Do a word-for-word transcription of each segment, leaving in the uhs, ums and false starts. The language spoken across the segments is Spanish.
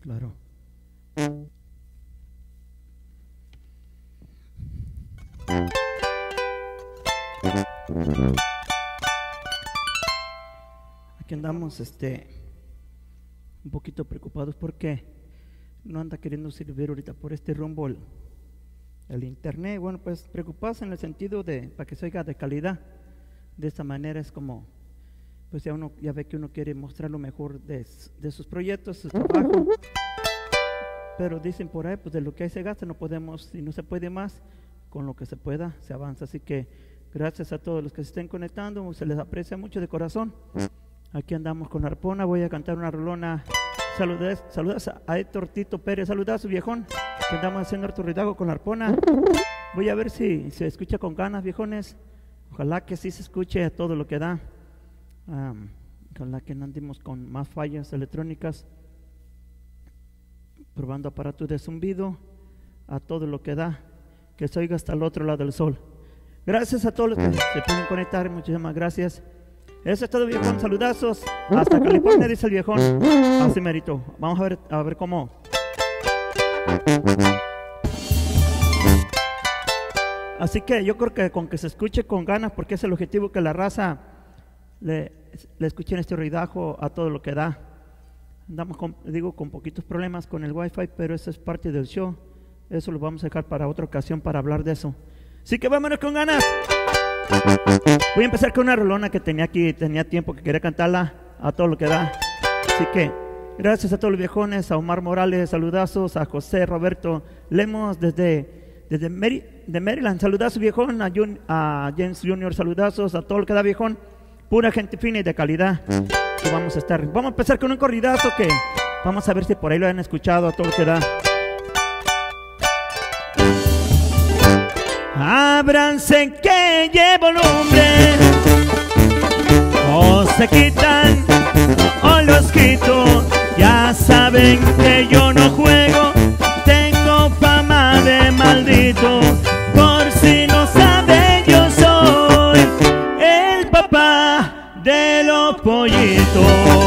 Claro. Aquí andamos este un poquito preocupados porque no anda queriendo servir ahorita por este rumbo el, el internet. Bueno, pues preocupados en el sentido de para que se oiga de calidad. De esta manera es como pues ya uno ya ve que uno quiere mostrar lo mejor de, de sus proyectos, su trabajo. Pero dicen por ahí, pues de lo que hay se gasta, no podemos, y no se puede más, con lo que se pueda se avanza. Así que gracias a todos los que se estén conectando, se les aprecia mucho de corazón. Aquí andamos con Arpona, voy a cantar una rolona. Saludas, saludas a Héctor Tito Pérez, saludas a su viejón, que andamos haciendo harto ridago con Arpona. Voy a ver si se escucha con ganas, viejones. Ojalá que sí se escuche a todo lo que da. Um, ojalá que no andemos con más fallas electrónicas. Probando aparatos de zumbido a todo lo que da, que se oiga hasta el otro lado del sol. Gracias a todos los que se pueden conectar, muchísimas gracias. Eso es todo, viejón, saludazos hasta California, dice el viejón. Así merito. Vamos a ver, a ver cómo. Así que yo creo que con que se escuche con ganas, porque es el objetivo, que la raza le, le escuchen este ruidajo a todo lo que da. Andamos con, digo, con poquitos problemas con el wifi, pero eso es parte del show. Eso lo vamos a dejar para otra ocasión para hablar de eso. Así que vámonos con ganas. Voy a empezar con una rolona que tenía aquí, tenía tiempo que quería cantarla a todo lo que da. Así que gracias a todos los viejones, a Omar Morales, saludazos, a José Roberto Lemos desde, desde Mary, de Maryland, saludazos viejón, a, Jun, a James junior, saludazos, a todo lo que da viejón. Pura gente fina y de calidad que vamos a estar. Vamos a empezar con un corridazo que vamos a ver si por ahí lo han escuchado a todo lo que da. Ábranse que llevo lumbre, o se quitan o los quito. Ya saben que yo no juego, tengo fama de maldito. Por si no saben, yo soy el papá de los pollitos.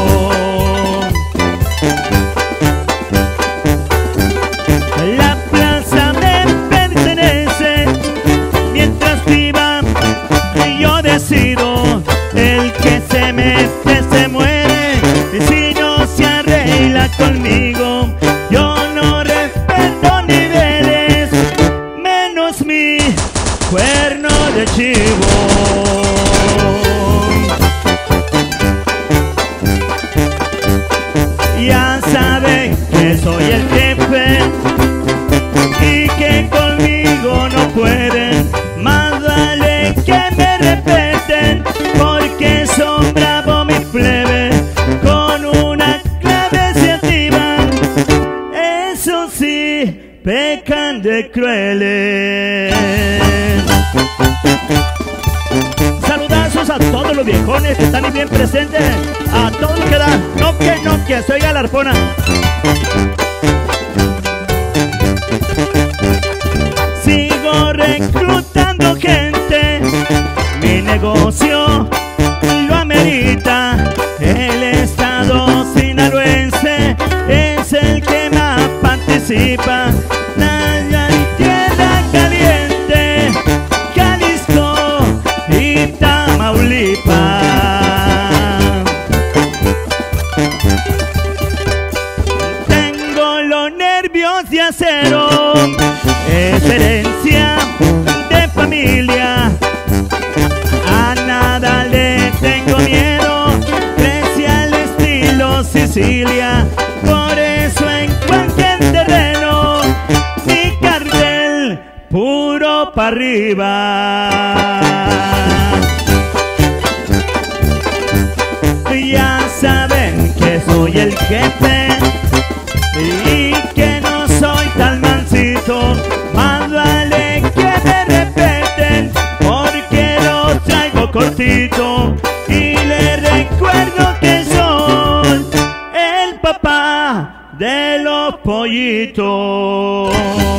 La plaza me pertenece, mientras viva yo decido. El que se mete se muere, y si no se arregla conmigo, yo no respeto niveles, menos mi cuerno de chivo. Ya saben que soy el jefe y que conmigo no pueden. Más vale que me respeten, porque son bravos mis plebes. Con una clave se activan, eso sí, pecan de crueles. Saludazos a todos los viejones que están ahí bien presentes, a todos los que dan, no que no que se oiga la Arpona. Sigo reclutando gente, mi negocio lo amerita. El estado sinaloense es el que más participa. Naya y Tierra Caliente, Jalisco y Tamaulipas. Tengo los nervios de acero, es herencia de familia. A nada le tengo miedo, crece al estilo Sicilia. Por eso en cualquier terreno, mi cartel puro para arriba. Ya saben que soy el jefe y que no soy tan mansito. Más vale que me respeten, porque lo traigo cortito. Y le recuerdo que soy el papá de los pollitos.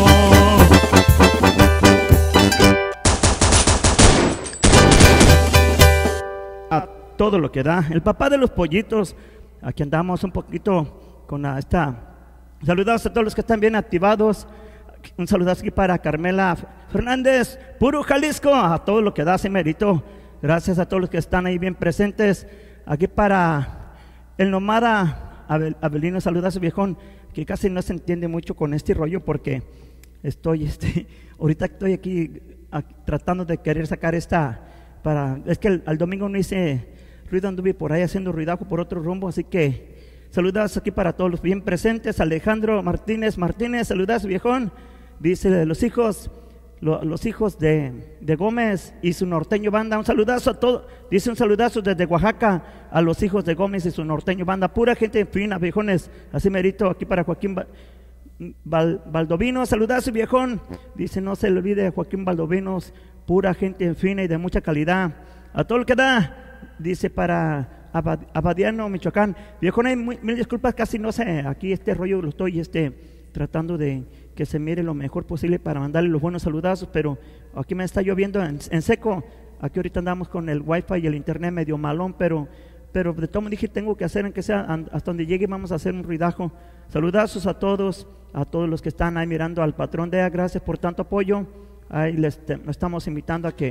A todo lo que da, el papá de los pollitos. Aquí andamos un poquito con esta Saludos a todos los que están bien activados. Un saludazo aquí para Carmela Fernández, puro Jalisco, a todo lo que da ese mérito. Gracias a todos los que están ahí bien presentes. Aquí para el Nomada Abel, Abelino, saludazo viejón, que casi no se entiende mucho con este rollo porque estoy, este, ahorita estoy aquí, aquí tratando de querer sacar esta, para, es que el, al domingo no hice ruido, anduve por ahí haciendo ruidajo por otro rumbo, así que saludos aquí para todos los bien presentes. Alejandro Martínez Martínez, saludos viejón. Dice los hijos, lo, los hijos de, de Gómez y su norteño banda. Un saludazo a todos. Dice un saludazo desde Oaxaca a los hijos de Gómez y su norteño banda. Pura gente fina, viejones. Así merito aquí para Joaquín Val, Val, Valdovino. Saludazo viejón. Dice no se le olvide Joaquín Valdovinos. Pura gente fina y de mucha calidad. A todo lo que da. Dice para Abadiano, Michoacán. Viejón, hay muy, mil disculpas, casi no sé, aquí este rollo lo estoy este, tratando de que se mire lo mejor posible para mandarle los buenos saludazos, pero aquí me está lloviendo en, en seco. Aquí ahorita andamos con el wifi y el internet medio malón, pero, pero de todo me dije tengo que hacer en que sea hasta donde llegue, vamos a hacer un ruidajo. Saludazos a todos, a todos los que están ahí mirando al patrón D E A, gracias por tanto apoyo. Ahí les te, estamos invitando a que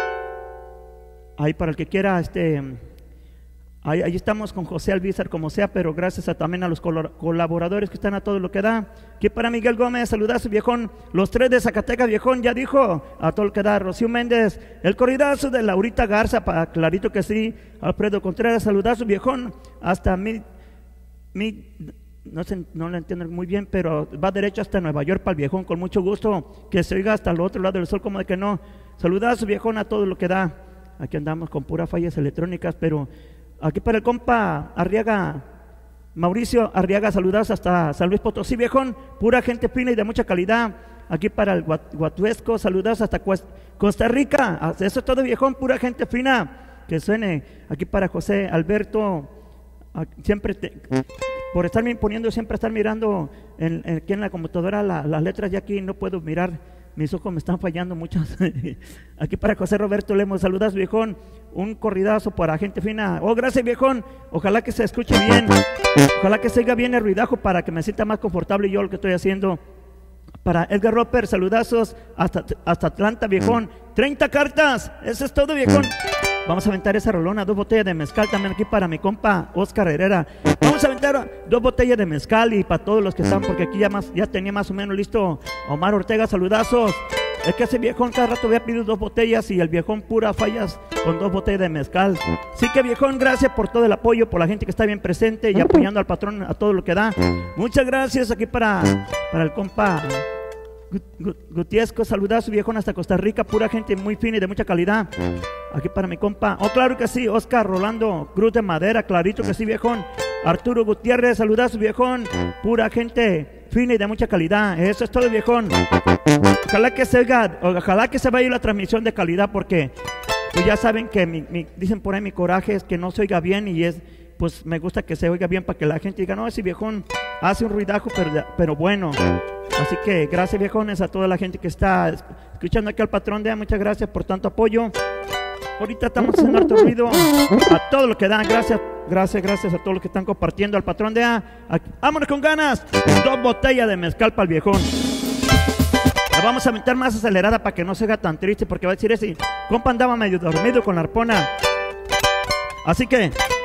ahí para el que quiera este Ahí, ahí estamos con José Alvízar como sea, pero gracias a, también a los colaboradores que están a todo lo que da. Aquí para Miguel Gómez, saludazo viejón. Los tres de Zacatecas viejón, ya dijo, a todo lo que da. Rocío Méndez, el corridazo de Laurita Garza, para clarito que sí. Alfredo Contreras, saludazo viejón. Hasta mi, mi no, sé, no lo entiendo muy bien, pero va derecho hasta Nueva York para el viejón, con mucho gusto. Que se oiga hasta el otro lado del sol, como de que no. Saludazo viejón a todo lo que da. Aquí andamos con puras fallas electrónicas, pero aquí para el compa Arriaga, Mauricio Arriaga, saludados hasta San Luis Potosí, viejón, pura gente fina y de mucha calidad. Aquí para el Guatuesco, saludados hasta Costa Rica, eso es todo viejón, pura gente fina, que suene. Aquí para José Alberto, siempre te, por estarme imponiendo, siempre estar mirando en, en, aquí en la computadora la, las letras, ya aquí no puedo mirar. Mis ojos me están fallando muchas. Aquí para José Roberto Lemos, saludas viejón, un corridazo para gente fina. Oh, gracias viejón, ojalá que se escuche bien, ojalá que se oiga bien el ruidajo para que me sienta más confortable yo lo que estoy haciendo. Para Edgar Roper, saludazos hasta, hasta Atlanta viejón, treinta cartas, eso es todo viejón. Vamos a aventar esa rolona, dos botellas de mezcal también aquí para mi compa Oscar Herrera. Vamos a aventar dos botellas de mezcal y para todos los que están, porque aquí ya, más, ya tenía más o menos listo Omar Ortega, saludazos. Es que ese viejón cada rato había pedido dos botellas y el viejón pura fallas con dos botellas de mezcal. Así que viejón, gracias por todo el apoyo, por la gente que está bien presente y apoyando al patrón a todo lo que da. Muchas gracias aquí para, para el compa Gutiesco, saludazo viejón hasta Costa Rica, pura gente muy fina y de mucha calidad. Aquí para mi compa, oh claro que sí, Oscar Rolando Cruz de Madera, clarito que sí viejón. Arturo Gutiérrez, saludazo viejón, pura gente fina y de mucha calidad. Eso es todo viejón. Ojalá que se oiga, ojalá que se vaya la transmisión de calidad, porque pues ya saben que mi, mi, dicen por ahí mi coraje es que no se oiga bien, y es pues me gusta que se oiga bien para que la gente diga no, ese viejón hace un ruidajo pero, pero bueno. Así que gracias viejones a toda la gente que está escuchando aquí al patrón D E A, muchas gracias por tanto apoyo. Ahorita estamos haciendo harto ruido a todo lo que dan, gracias, gracias, gracias a todos los que están compartiendo al patrón D E A. Aquí, vámonos con ganas, dos botellas de mezcal para el viejón. La vamos a meter más acelerada para que no se haga tan triste, porque va a decir ese compa andaba medio dormido con la arpona. Así que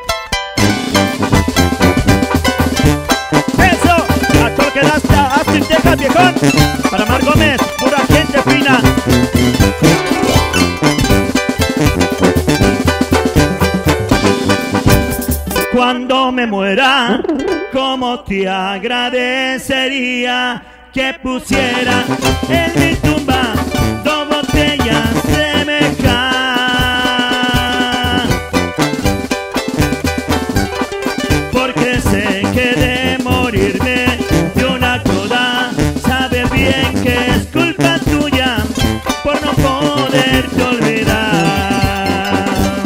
eso, a todo lo que da hasta Austin, Texas, viejón. Para Mar Gómez, pura gente fina. Cuando me muera, cómo te agradecería que pusiera en mi tumba dos botellas de mezcal, porque sé que de morirme de una coda sabe bien que es culpa tuya por no poderte olvidar.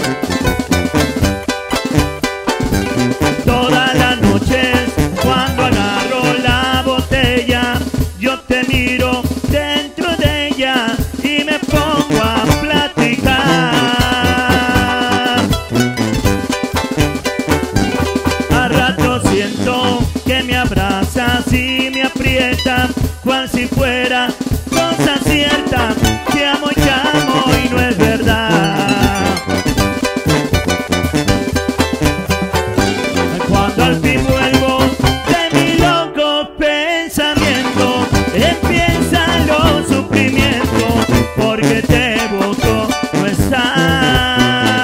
Todas las noches cuando agarro la botella yo te miro dentro de abrazas y me aprietas, cual si fuera cosa cierta. Te amo y te amo y no es verdad. Cuando al fin vuelvo de mi loco pensamiento, empiezan los sufrimientos, porque te busco, no está.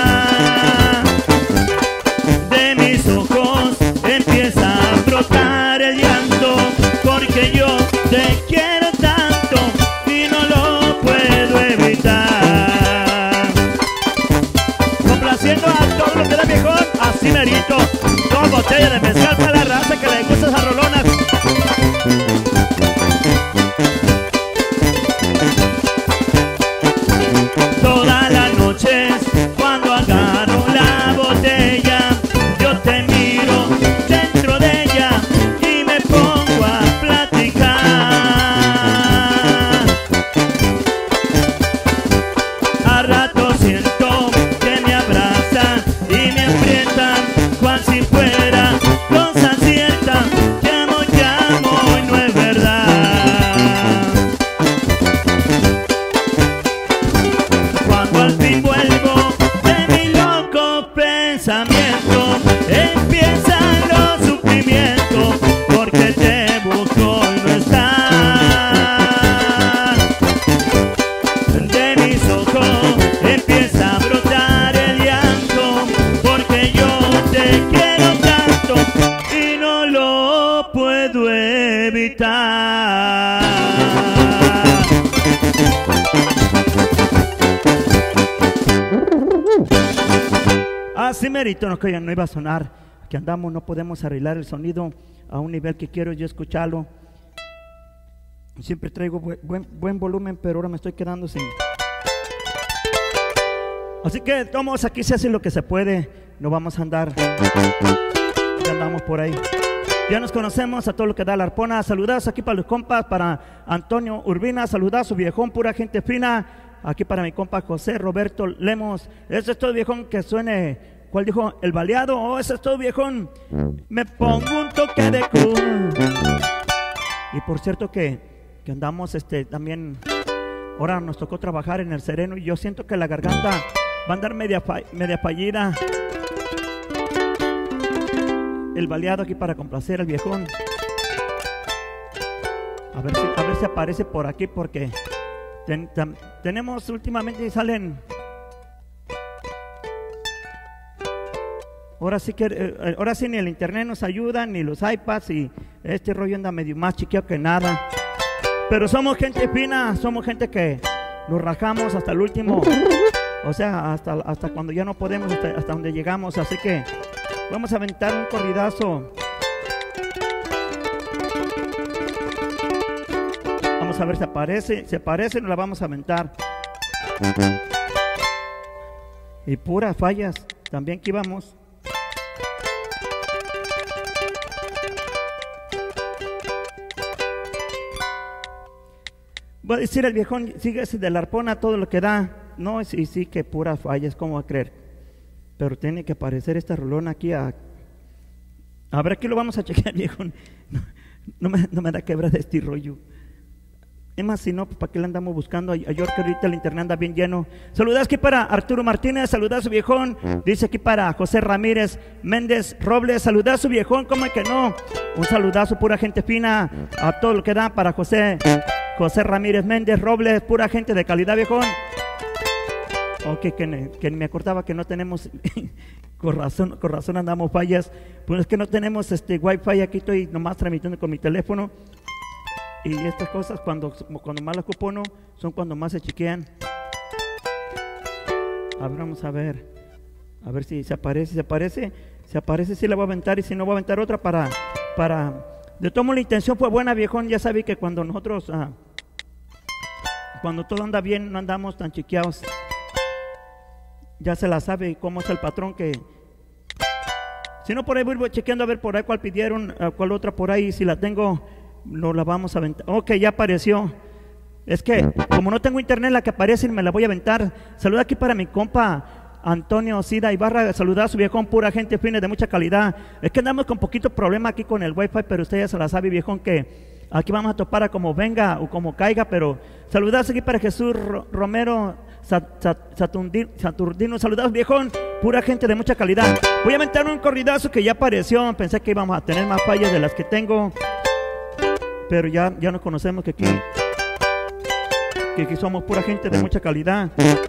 De mis ojos empieza a brotar el llanto, porque yo te quiero tanto y no lo puedo evitar. Complaciendo a todo lo que da viejón, así merito. Dos botellas de mezcal para la raza que le gusta esa rolona. Todas las noches cuando agarro la botella, yo te miro dentro de ella y me pongo a platicar. A rato siento que me abrazan y me aprietan, cual si fuera cosa cierta. Te amo, te amo y no es verdad. Cuando al fin vuelvo de mi loco pensamiento, empiezan los sufrimientos, porque te busco y no estás. De mis ojos empieza a brotar el llanto, porque yo te quiero tanto y no lo puedo evitar. Así merito, no, que ya no iba a sonar. Aquí andamos, no podemos arreglar el sonido a un nivel que quiero yo escucharlo. Siempre traigo buen, buen, buen volumen, pero ahora me estoy quedando sin. Así que todos aquí se hace lo que se puede. No vamos a andar. Ya andamos por ahí. Ya nos conocemos a todo lo que da la arpona. Saludados aquí para los compas, para Antonio Urbina, saludazo viejón, pura gente fina. Aquí para mi compa José Roberto Lemos. Eso es todo viejón, que suene. ¿Cuál dijo? ¿El baleado? Oh, eso es todo viejón. Me pongo un toque de cruz. Y por cierto que, que andamos este también. Ahora nos tocó trabajar en el sereno y yo siento que la garganta va a andar media, fa media fallida. El baleado aquí para complacer al viejón. A ver si, a ver si aparece por aquí, porque ten, tam, tenemos últimamente salen. Ahora sí que eh, ahora sí ni el internet nos ayuda, ni los iPads, y este rollo anda medio más chiquito que nada. Pero somos gente fina, somos gente que nos rajamos hasta el último. O sea, hasta, hasta cuando ya no podemos, hasta, hasta donde llegamos. Así que vamos a aventar un corridazo. Vamos a ver si aparece. Si aparece, nos la vamos a aventar. Y puras fallas. También que íbamos. Voy a decir el viejón, sigue ese de la arpona todo lo que da. No, y sí, sí que puras fallas, ¿cómo va a creer? Pero tiene que aparecer esta rolona aquí a... A ver, aquí lo vamos a chequear, viejón. No, no, me, no me da quebra de este rollo. Es más, si no, pues, ¿para qué le andamos buscando? A York, ahorita el internet anda bien lleno. Saludas aquí para Arturo Martínez, saludas su viejón. Dice aquí para José Ramírez Méndez Robles, saludas su viejón, ¿cómo es que no? Un saludazo, pura gente fina, a todo lo que da para José José Ramírez Méndez Robles, pura gente de calidad, viejón. Ok, que, que me acordaba que no tenemos, con razón, con razón andamos fallas. Pues es que no tenemos este wifi, aquí estoy nomás transmitiendo con mi teléfono. Y estas cosas cuando, cuando más las ocupo no, son cuando más se chiquean. A ver, vamos a ver. A ver si se aparece, si aparece. Si aparece, sí la voy a aventar, y si no voy a aventar otra para... para de todo modo, la intención fue buena, viejón. Ya sabí que cuando nosotros... Ah, cuando todo anda bien, no andamos tan chiqueados. Ya se la sabe cómo es el patrón que... Si no, por ahí voy chequeando a ver por ahí cuál pidieron, cuál otra por ahí. Si la tengo... no la vamos a aventar. Ok, ya apareció. Es que como no tengo internet, la que aparece me la voy a aventar. Saluda aquí para mi compa Antonio Sida Ibarra, saludar a su viejón, pura gente fina de mucha calidad. Es que andamos con poquito problema aquí con el wifi, pero usted ya se la sabe, viejón, que aquí vamos a topar a como venga o como caiga, pero saludados aquí para Jesús Romero Saturnino, saludados, viejón, pura gente de mucha calidad. Voy a aventar un corridazo que ya apareció, pensé que íbamos a tener más fallas de las que tengo, pero ya, ya nos conocemos que aquí, que aquí somos pura gente de mucha calidad.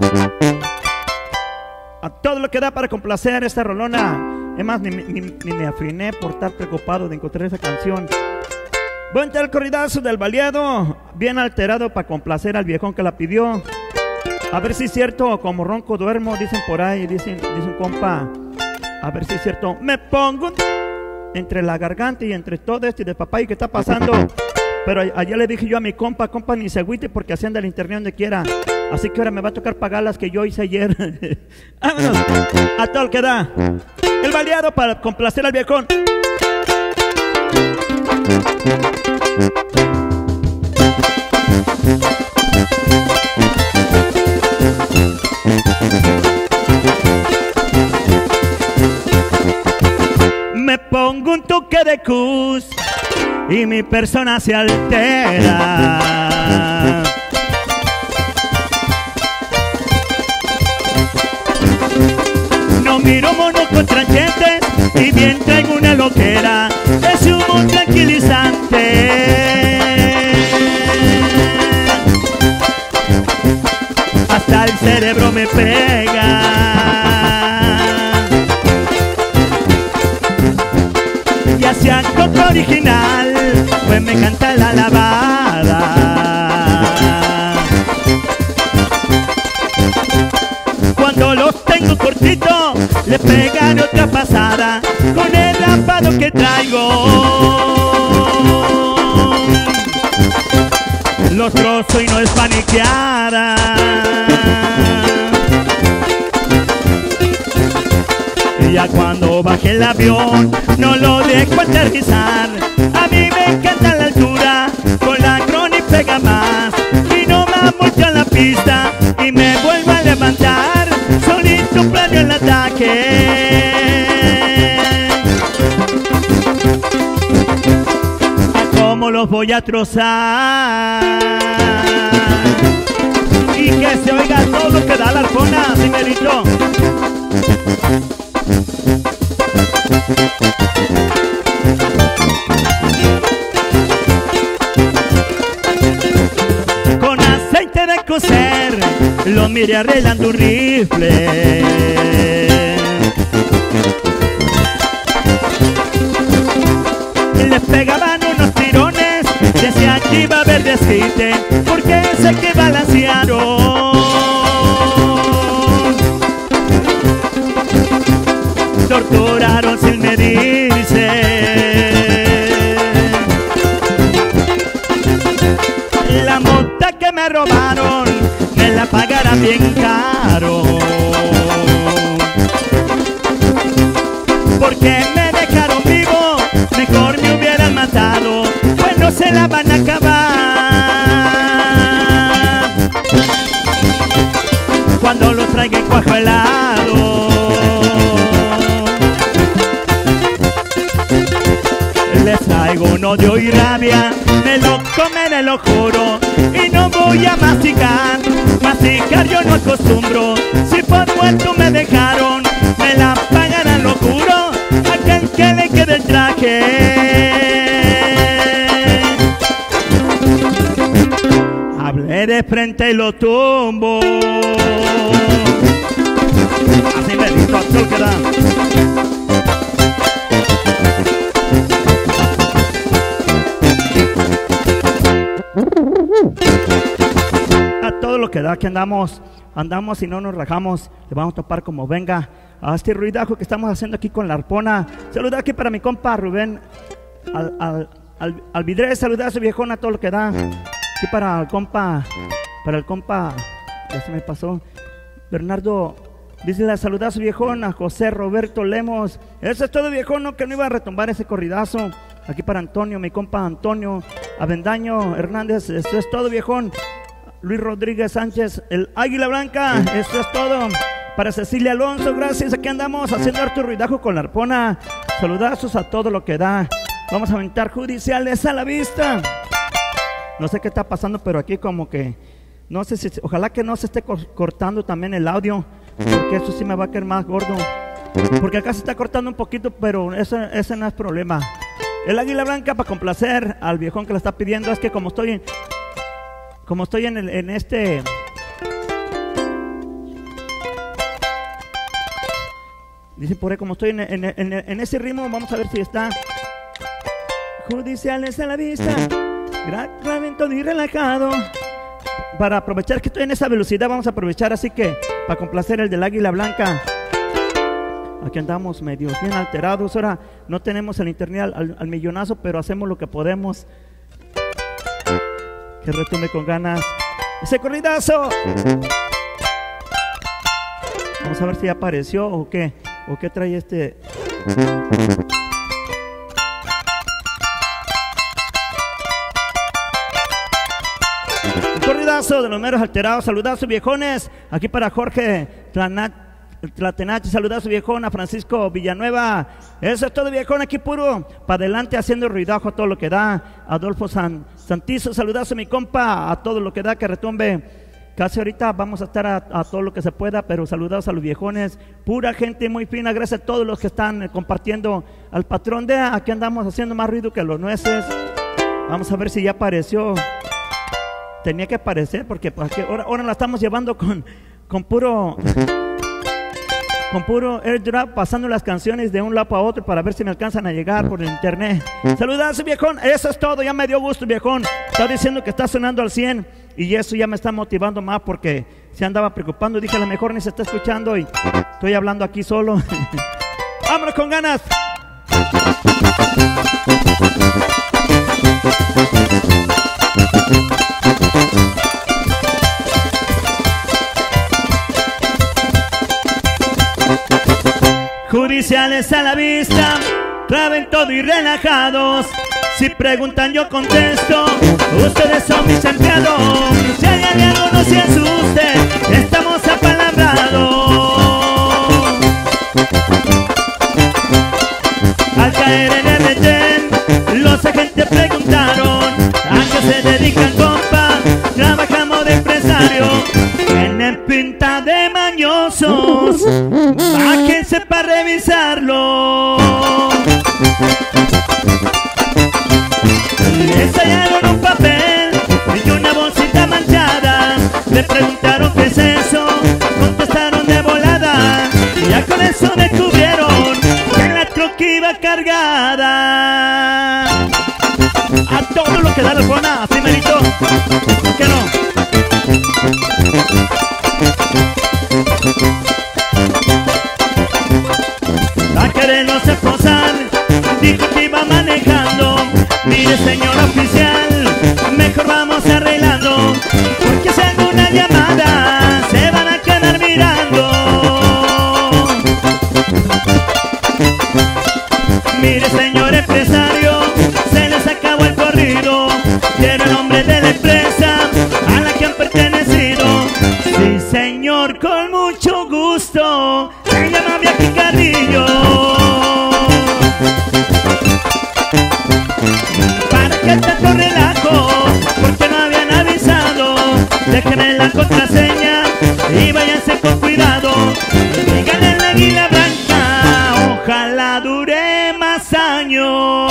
A todo lo que da para complacer esta rolona. Es más, ni, ni, ni me afiné por estar preocupado de encontrar esa canción. Voy a entrar el corridazo del baleado, bien alterado para complacer al viejón que la pidió. A ver si es cierto, como ronco duermo, dicen por ahí, dicen, dice un compa. A ver si es cierto. Me pongo entre la garganta y entre todo esto y de papá y qué está pasando. Pero ayer le dije yo a mi compa, compa, ni se agüite porque así anda el internet donde quiera. Así que ahora me va a tocar pagar las que yo hice ayer. Vámonos, a todo el que da. El baleado para complacer al viejón. Me pongo un toque de cus y mi persona se altera. No miro mono con tranchete y bien traigo una loquera. Es un tranquilizante. Hasta el cerebro me pega. Y hacia el toque original, pues me canta la lavada. Cuando los tengo cortitos, le pegan otra pasada con el rapado que traigo. Los trozo y no es paniqueada. Y ya cuando baje el avión, no lo dejo aterrizar. A mí me encanta la altura, con la crona y pega más. Y no me mucho en la pista y me vuelvo a levantar. Solito planeo el ataque. ¿Cómo los voy a trozar? Y que se oiga todo lo que da la arpona, primerito. Con aceite de cocer lo miré arreglando un rifle. Le pegaban unos tirones, decía que iba a haber desquite, porque sé que balancearon. Torturaron sin medirse. La mota que me robaron me la pagarán bien caro, porque me dejaron vivo, mejor me hubieran matado, pues no se la van a acabar cuando lo traigan cuajo helado. Les traigo un odio y rabia, me lo comeré, lo juro, y no voy a masticar, masticar yo no acostumbro. Si por muerto me dejaron, me la pagarán, lo juro, aquel que le quede el traje. Hablé de frente y lo tumbo. Así me dijo todo que da. A todo lo que da, que andamos, andamos y no nos rajamos, le vamos a topar como venga a este ruidajo que estamos haciendo aquí con la arpona. Saludar aquí para mi compa Rubén al, al, al, al vidré, saludar a su viejona, a todo lo que da. Aquí para el compa, para el compa, ya se me pasó, Bernardo, dice la saludar a su viejona, José Roberto Lemos. Eso es todo, viejón, que no iba a retumbar ese corridazo. Aquí para Antonio, mi compa Antonio Avendaño Hernández, eso es todo, viejón. Luis Rodríguez Sánchez, el Águila Blanca, eso es todo. para Cecilia Alonso, gracias. Aquí andamos haciendo harto ruidajo con la arpona. Saludazos a todo lo que da. Vamos a aventar judiciales a la vista. No sé qué está pasando, pero aquí como que no sé si, ojalá que no se esté cortando también el audio, porque eso sí me va a quedar más gordo. Porque acá se está cortando un poquito, pero ese, ese no es problema. El águila blanca, para complacer al viejón que la está pidiendo, es que como estoy en, como estoy en, el, en este dice por ahí, como estoy en, en, en, en ese ritmo, vamos a ver si está. Judiciales a la vista, grabamiento y relajado. Para aprovechar que estoy en esa velocidad, vamos a aprovechar, así que para complacer el del águila blanca. Aquí andamos medio bien alterados. Ahora no tenemos el internet al, al, al millonazo, pero hacemos lo que podemos. Que retumbe con ganas ese corridazo. Vamos a ver si ya apareció o qué, o qué trae este. Un corridazo de los meros alterados. Saludazos viejones. Aquí para Jorge Tlatenachi, saludazo viejón, a Francisco Villanueva. Eso es todo viejón, aquí puro para adelante haciendo ruidajo a todo lo que da. Adolfo San, Santizo, saludazo mi compa, a todo lo que da, que retumbe. Casi ahorita vamos a estar a, a todo lo que se pueda, pero saludados a los viejones, pura gente muy fina. Gracias a todos los que están compartiendo al patrón de aquí andamos haciendo más ruido que los nueces. Vamos a ver si ya apareció. Tenía que aparecer porque pues, aquí, ahora, ahora la estamos llevando con, con puro con puro airdrop, pasando las canciones de un lado a otro para ver si me alcanzan a llegar por el internet. Saludazo viejón, eso es todo, ya me dio gusto viejón. Está diciendo que está sonando al cien y eso ya me está motivando más porque se andaba preocupando. Dije a lo mejor ni se está escuchando y estoy hablando aquí solo. Vámonos con ganas. Judiciales a la vista, traben todo y relajados. Si preguntan yo contesto, ustedes son mis empleados. Si hay algo no se asuste, estamos apalabrados. Al caer en el retén, los agentes preguntaron ¿a qué se dedican compa? Trabajamos de empresario. Tienen pinta de mañosos, bájense para revisarlo. Les hallaron un papel y una bolsita manchada. Le preguntaron qué es eso, contestaron de volada. Ya con eso descubrieron que la troca iba cargada. A todo lo que da la zona, primerito, que no. A querernos esposar, dijo que iba manejando. Mire señor oficial, mejor vamos arreglando, porque si hago una llamada se van a quedar mirando. Mire señor empresario, se les acabó el corrido. Quiero el nombre de la empresa a la que han pertenecido. Sí señor, con mucho gusto, se llama Viaje Carrillo. ¿Para qué tanto relajo? Porque no habían avisado. Déjenme la contraseña y váyanse con cuidado. Díganle la águila blanca, ojalá dure más años.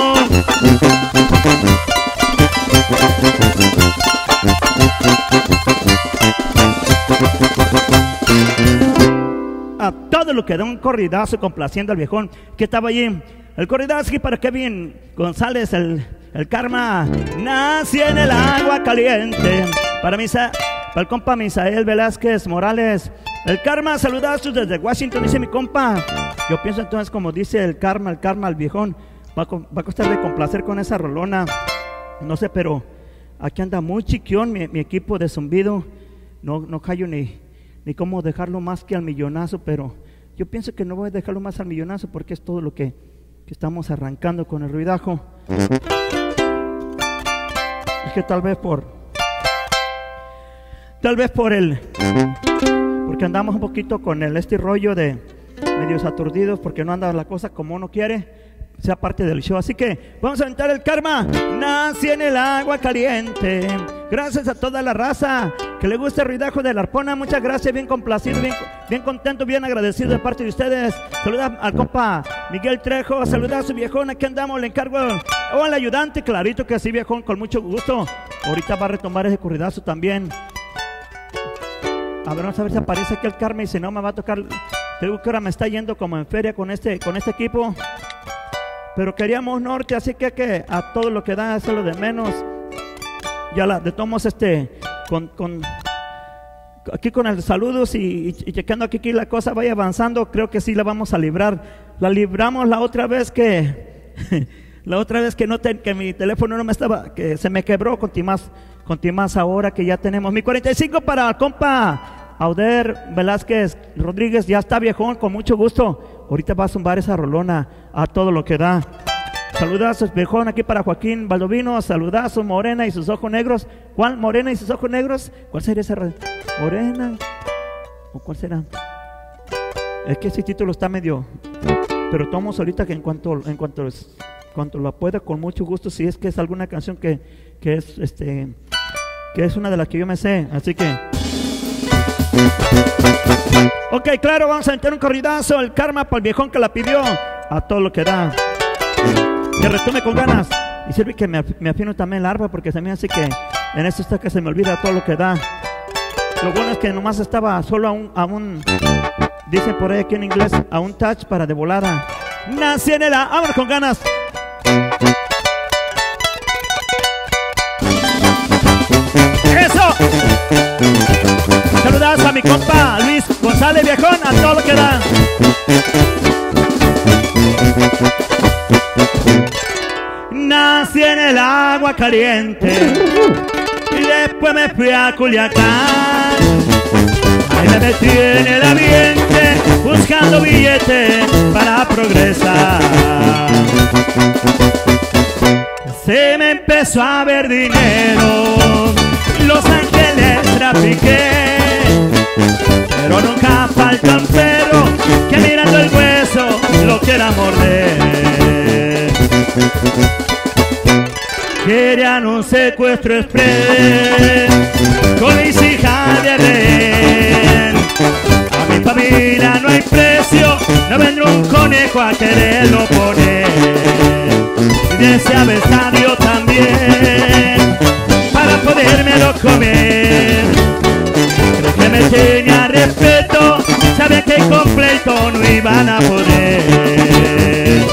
A todo lo que da un corridazo complaciendo al viejón que estaba allí. El corridazo aquí para Kevin González, el, el karma nace en el agua caliente. Para, misa, para el compa Misael Velázquez Morales, el karma, saludazos desde Washington, dice mi compa. Yo pienso entonces como dice el karma, el karma al viejón, va a, va a costarle complacer con esa rolona. No sé, pero aquí anda muy chiquión mi, mi equipo de zumbido. No, no callo ni, ni cómo dejarlo más que al millonazo, pero yo pienso que no voy a dejarlo más al millonazo porque es todo lo que, que estamos arrancando con el ruidajo. Es que tal vez por tal vez por el porque andamos un poquito con el este rollo de medios aturdidos, porque no anda la cosa como uno quiere, sea parte del show. Así que vamos a aventar el karma. Nací en el agua caliente. Gracias a toda la raza que le gusta el ruidajo de la arpona. Muchas gracias, bien complacido, bien, bien contento, bien agradecido de parte de ustedes. Saluda al compa Miguel Trejo, saluda a su viejón, aquí andamos, le encargo o al ayudante, clarito que sí, viejón, con mucho gusto. Ahorita va a retomar ese corridazo también. A ver, vamos a ver si aparece aquí el karma, y si no me va a tocar. Te digo que ahora me está yendo como en feria con este, con este equipo. Pero queríamos norte, así que, que a todo lo que da, hacerlo de menos. Ya la de tomos este, con, con, aquí con el saludos y, y, y checando aquí que la cosa vaya avanzando, creo que sí la vamos a librar. La libramos la otra vez que, la otra vez que no te, que mi teléfono no me estaba, que se me quebró, con Timás, con Timás ahora que ya tenemos. Mi cuarenta y cinco para el compa Auder Velázquez Rodríguez, ya está viejón, con mucho gusto. Ahorita va a zumbar esa rolona a todo lo que da. Saludazos, viejón, aquí para Joaquín Baldovino. Saludazos, Morena y sus ojos negros. ¿Cuál? Morena y sus ojos negros. ¿Cuál sería esa? ¿Morena? ¿O cuál será? Es que ese título está medio. Pero tomamos ahorita que en cuanto, en cuanto, en cuanto la pueda, con mucho gusto, si es que es alguna canción que, que es este, que es una de las que yo me sé. Así que. Ok, claro, vamos a meter un corridazo. El karma para el viejón que la pidió. A todo lo que da. Que retome con ganas. Y sirve que me, me afino también el arpa, porque se me hace que en esto está que se me olvida todo lo que da. Lo bueno es que nomás estaba solo a un, a un dicen por ahí aquí en inglés, a un touch para de volada. Nací en el A. Vámonos con ganas. ¡Eso! Saludas a mi compa Luis González, viejón, a todo lo que da. Nací en el agua caliente y después me fui a Culiacán. Ahí me metí en el ambiente buscando billetes para progresar. Se me empezó a ver dinero, Los Ángeles trafiqué, pero nunca falta un perro que mirando el hueso lo quiera morder. Querían un secuestro express con mis hijas de rehén. A mi familia no hay precio, no vendrá un conejo a quererlo poner. Y de ese abecedario también, para podérmelo comer. Creo que me tenía respeto, sabía que completo no iban a poder.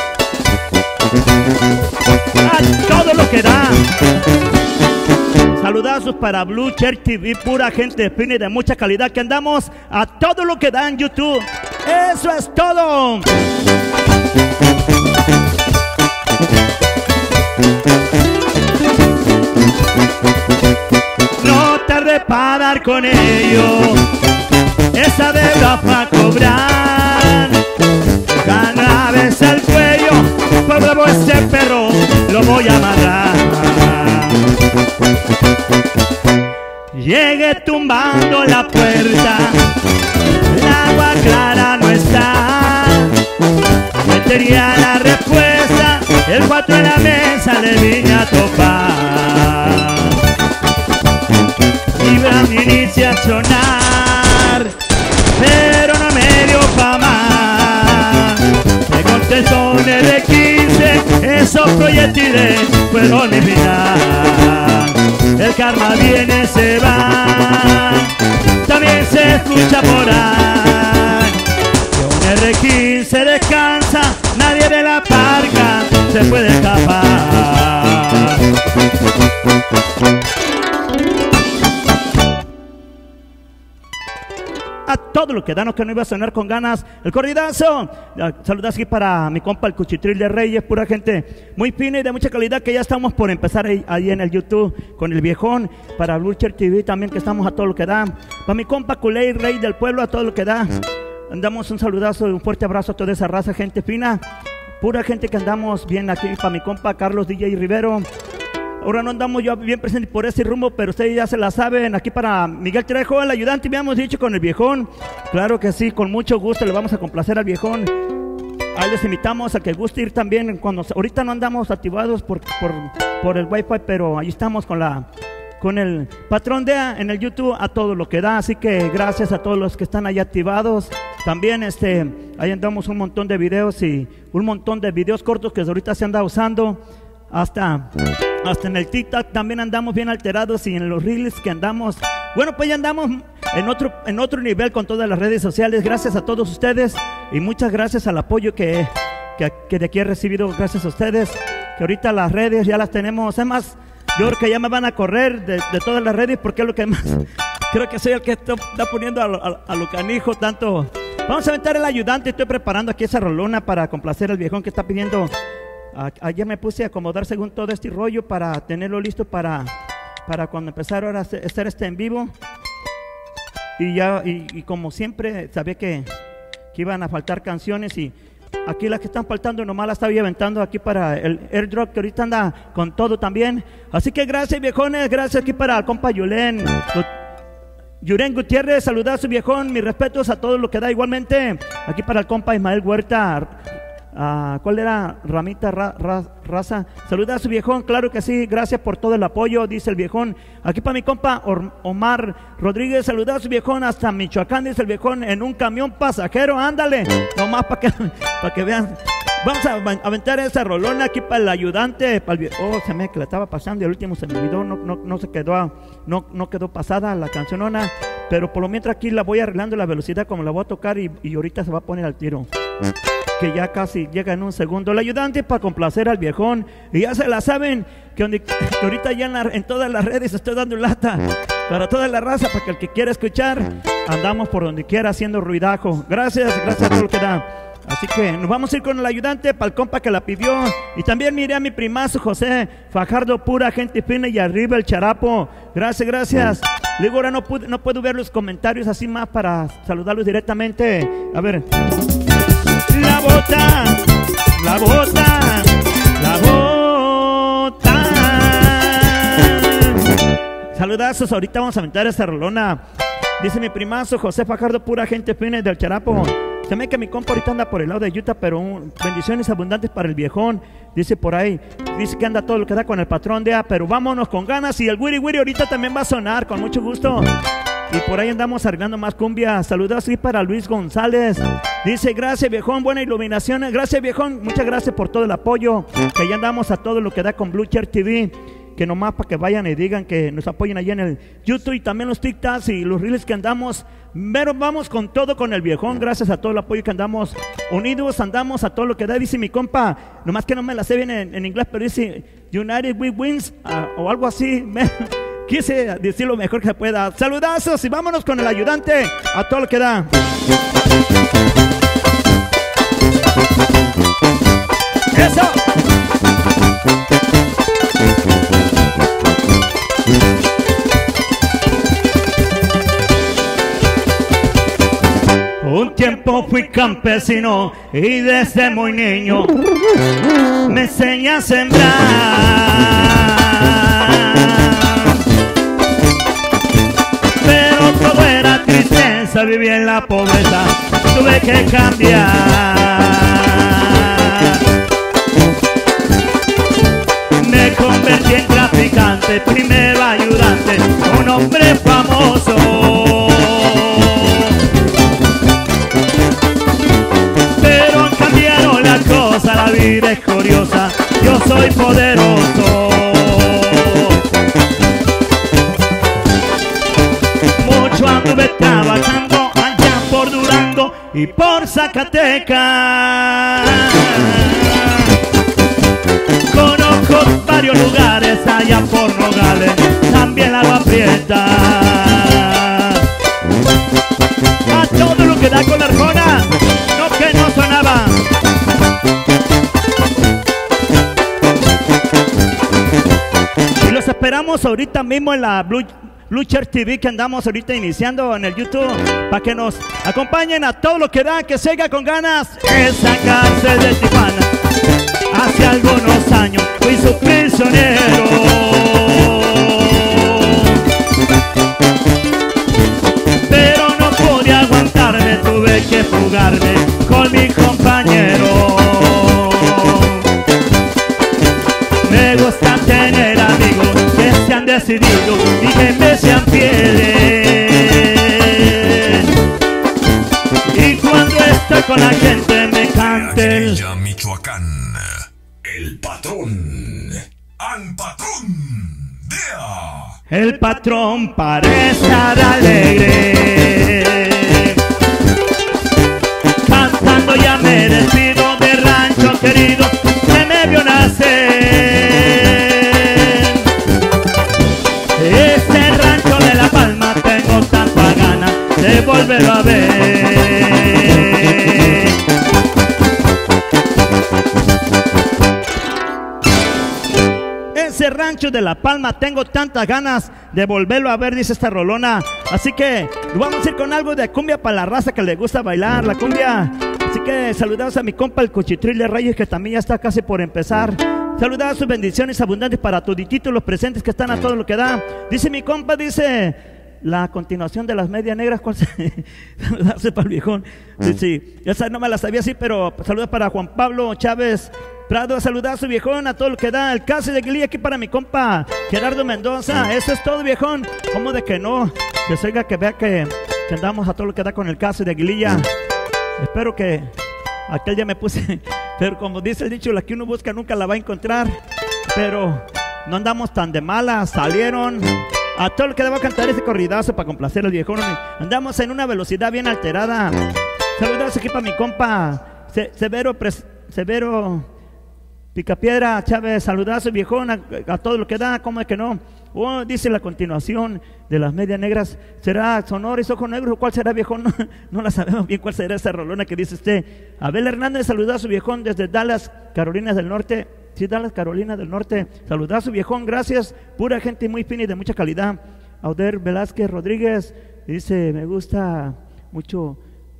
A todo lo que da. Saludazos para Blue Cher T V, pura gente fina y de mucha calidad, que andamos a todo lo que da en YouTube. Eso es todo. No tardé para dar con ellos, esa deuda para cobrar. Gana vez al cuello, por bravo ese perro lo voy a amarrar. Llegué tumbando la puerta, el agua clara no está. Me tenía la respuesta, el cuatro en la mesa le vine a topar. Iba mi inicia a sonar, pero no me dio pa' más. Me contestó un R quince, esos proyectiles fueron mi final. El karma viene, se va, también se escucha por ahí. Que un R quince descansa, nadie de la parca se puede escapar. A todo lo que da, no que no iba a sonar con ganas el corridazo. Saludos aquí para mi compa el Cuchitril de Reyes, pura gente muy fina y de mucha calidad, que ya estamos por empezar ahí, ahí en el YouTube con el viejón. Para Blue Cher T V también, que estamos a todo lo que da. Para mi compa Culey, Rey del Pueblo, a todo lo que da. Andamos un saludazo y un fuerte abrazo a toda esa raza, gente fina, pura gente que andamos bien aquí. Para mi compa Carlos D J Rivero, ahora no andamos yo bien presentes por ese rumbo, pero ustedes ya se la saben. Aquí para Miguel Trejo, el ayudante, me hemos dicho con el viejón. Claro que sí, con mucho gusto le vamos a complacer al viejón. Ahí les invitamos a que guste ir también. Cuando, ahorita no andamos activados por, por, por el wifi, pero ahí estamos con la... con el patrón de en el YouTube a todo lo que da, así que gracias a todos los que están ahí activados. También este, ahí andamos un montón de videos y un montón de videos cortos que ahorita se anda usando, hasta, hasta en el TikTok también andamos bien alterados y en los reels que andamos, bueno pues ya andamos en otro, en otro nivel con todas las redes sociales. Gracias a todos ustedes y muchas gracias al apoyo que, que, que de aquí he recibido, gracias a ustedes, que ahorita las redes ya las tenemos, es más, yo creo que ya me van a correr de, de todas las redes porque es lo que más creo que soy el que está, está poniendo a, a, a lo canijo tanto. Vamos a aventar el ayudante. Estoy preparando aquí esa rolona para complacer al viejón que está pidiendo. A, ayer me puse a acomodar según todo este rollo para tenerlo listo para, para cuando empezar ahora a hacer este en vivo. Y ya y, y como siempre sabía que, que iban a faltar canciones y aquí las que están faltando nomás las estaba aventando aquí para el airdrop que ahorita anda con todo también. Así que gracias viejones, gracias aquí para el compa Yulén Yuren Gutiérrez, saludar a su viejón, mis respetos a todos lo que da igualmente. Aquí para el compa Ismael Huerta, uh, ¿cuál era? Ramita ra, ra, Raza, saludar a su viejón, claro que sí, gracias por todo el apoyo, dice el viejón. Aquí para mi compa Omar Rodríguez, saludar a su viejón hasta Michoacán, dice el viejón, en un camión pasajero, ándale, nomás para que, para que vean. Vamos a aventar esa rolona aquí para el ayudante, para el oh, se me que la estaba pasando y al último se me olvidó, no, no, no se quedó, no, no quedó pasada la cancionona, pero por lo mientras aquí la voy arreglando la velocidad como la voy a tocar y, y ahorita se va a poner al tiro, que ya casi llega en un segundo. El ayudante para complacer al viejón, y ya se la saben, que, donde, que ahorita ya en, la, en todas las redes estoy dando lata para toda la raza, para que el que quiera escuchar, andamos por donde quiera haciendo ruidajo. Gracias, gracias a todo lo que da. Así que nos vamos a ir con el ayudante para el compa que la pidió. Y también miré a mi primazo José Fajardo, pura gente fina y arriba el charapo. Gracias, gracias. Luego ahora no, pude, no puedo ver los comentarios así más para saludarlos directamente. A ver. La bota, la bota, la bota. Saludazos, ahorita vamos a aventar esa rolona. Dice mi primazo José Fajardo, pura gente fina y del charapo. Se me que mi compa ahorita anda por el lado de Utah, pero un, bendiciones abundantes para el viejón. Dice por ahí, dice que anda todo lo que da con el patrón de A, pero vámonos con ganas. Y el Wiri Wiri ahorita también va a sonar con mucho gusto. Y por ahí andamos arreglando más cumbia. Saludos así para Luis González. Dice, gracias viejón, buena iluminación. Gracias viejón, muchas gracias por todo el apoyo. Que ya andamos a todo lo que da con Blue Chair T V. Que nomás para que vayan y digan que nos apoyen allí en el YouTube y también los TikToks y los reels que andamos. Pero vamos con todo con el viejón, gracias a todo el apoyo que andamos unidos, andamos a todo lo que da. Dice mi compa, nomás que no me la sé bien en, en inglés, pero dice United We Wins uh, o algo así. Me, quise decir lo mejor que se pueda. Saludazos y vámonos con el ayudante a todo lo que da. ¡Eso! Un tiempo fui campesino y desde muy niño me enseñé a sembrar. Pero todo era tristeza, viví en la pobreza, tuve que cambiar. Me convertí en traficante, primero ayudante, un hombre famoso. La vida es curiosa, yo soy poderoso. Mucho anduve trabajando allá por Durango y por Zacatecas. Conozco varios lugares allá por Nogales, también la Agua Prieta. A todo lo que da con la Arjona, no que no sonaba. Y los esperamos ahorita mismo en la Blue, Blue Chair T V que andamos ahorita iniciando en el YouTube, para que nos acompañen a todo lo que da, que siga con ganas esa cárcel de Tijuana. Hace algunos años fui su prisionero, pero no pude aguantarme, tuve que fugarme con mi compañero. Me gusta tener amigos que se han decidido y que me sean fieles. Y cuando estoy con la gente me cante el... Aguililla, Michoacán, el patrón, al patrón, ¡dea! El patrón parece estar alegre, cantando ya me despido de rancho querido que me vio nacer. Este rancho de La Palma tengo tanta ganas de volverlo a ver. Ese rancho de La Palma tengo tantas ganas de volverlo a ver, dice esta rolona. Así que vamos a ir con algo de cumbia para la raza que le gusta bailar la cumbia. Así que saludamos a mi compa el Cuchitril de Reyes, que también ya está casi por empezar. Saludamos sus bendiciones abundantes para todititos los presentes que están a todo lo que da. Dice mi compa, dice la continuación de las medias negras. ¿Cuál se? Saludarse para el viejón. Sí, sí, esa no me la sabía así, pero saludos para Juan Pablo Chávez Prado, a saludar a su viejón, a todo lo que da. El caso de Aguililla aquí para mi compa Gerardo Mendoza. Eso es todo, viejón. ¿Cómo de que no? Que se oiga, que vea que, que andamos a todo lo que da con el caso de Aguililla. Espero que aquel día me puse, pero como dice el dicho, la que uno busca nunca la va a encontrar. Pero no andamos tan de malas, salieron a todo lo que debo cantar ese corridazo para complacer al viejón. Andamos en una velocidad bien alterada. Saludos aquí para mi compa Se, Severo Pres, Severo Picapiedra Chávez, saludazo viejón, a, a todo lo que da, ¿cómo es que no? Oh, dice la continuación de las medias negras, ¿será Sonores Ojos Negros? ¿Cuál será, viejón? No, no la sabemos bien cuál será esa rolona que dice usted. Abel Hernández, saludazo viejón desde Dallas, Carolinas del Norte. Sí, Dallas, Carolina del Norte. Saludazo viejón, gracias, pura gente muy fina y de mucha calidad. Auder Velázquez Rodríguez dice, me gusta mucho,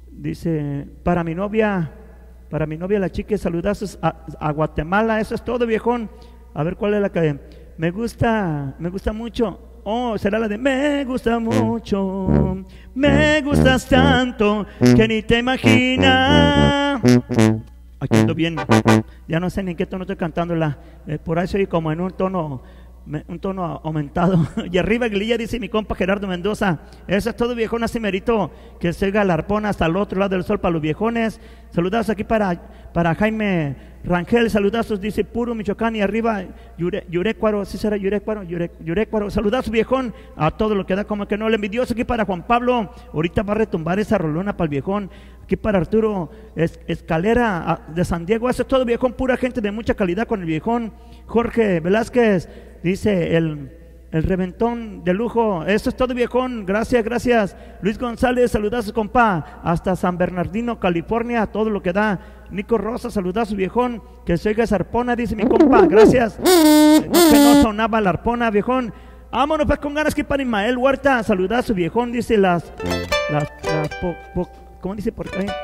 dice, para mi novia, para mi novia la chica, saludazos a, a Guatemala. Eso es todo, viejón. A ver cuál es la que me gusta, me gusta mucho. Oh, será la de me gusta mucho, me gustas tanto que ni te imaginas. Aquí ando bien, ya no sé ni en qué tono estoy cantándola, eh, por ahí soy como en un tono, me, un tono aumentado. Y arriba Aguililla dice mi compa Gerardo Mendoza, eso es todo, viejón, así merito que se oiga la arpona hasta el otro lado del sol para los viejones. Saludados aquí para, para Jaime Rangel, saludazos, dice puro Michoacán. Y arriba Yure, Yurecuaro, ¿sí será Yurecuaro? Yure, Yurecuaro, saludazos viejón, a todo lo que da, como que no. El envidioso aquí para Juan Pablo, ahorita va a retumbar esa rolona para el viejón. Aquí para Arturo es, Escalera de San Diego, eso es todo, viejón, pura gente de mucha calidad con el viejón. Jorge Velázquez dice el, el reventón de lujo, eso es todo, viejón, gracias, gracias. Luis González, saludazos compa, hasta San Bernardino, California, todo lo que da. Nico Rosa, saludazos viejón, que se oiga esa arpona, dice mi compa, gracias. No, que no sonaba la arpona, viejón. Vámonos pues con ganas que para Ismael Huerta, saludazos viejón, dice las, las, las po, po, ¿cómo dice por qué?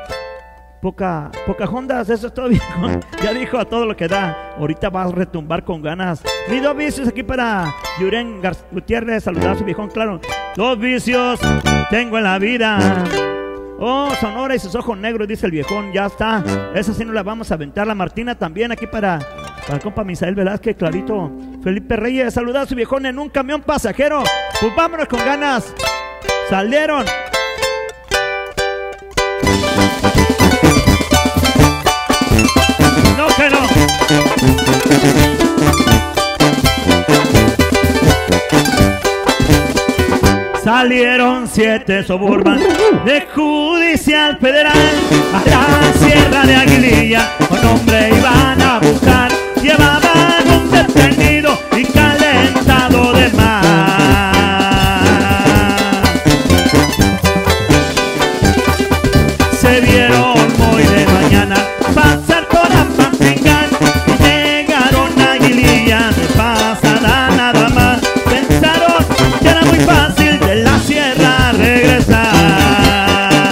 Poca, Pocahontas, eso es todo, viejón. Ya dijo a todo lo que da. Ahorita va a retumbar con ganas. Ni dos vicios aquí para Yuren Gar Gutiérrez, saludazos viejón, claro. Dos vicios tengo en la vida. Oh, Sonora y sus ojos negros, dice el viejón, ya está. Esa sí no la vamos a aventar. La Martina también aquí para, para el compa Misael Velázquez, clarito. Felipe Reyes, saludazos viejón en un camión pasajero. Pues vámonos con ganas. Salieron. No que no. Salieron siete Suburban de Judicial Federal a la Sierra de Aguililla, con hombre iban a buscar, llevaban un detenido y calentado de mar. Se vieron muy de mañana pasar por Apatzingán y llegaron a Aguililla de pasada nada más. Pensaron que era muy fácil de la sierra regresar.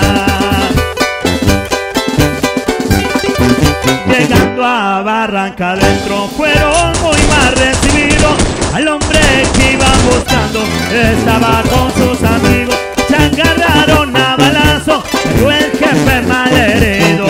Llegando a Barranca que iba buscando estaba con sus amigos. Se agarraron a balazo, pero el jefe malherido.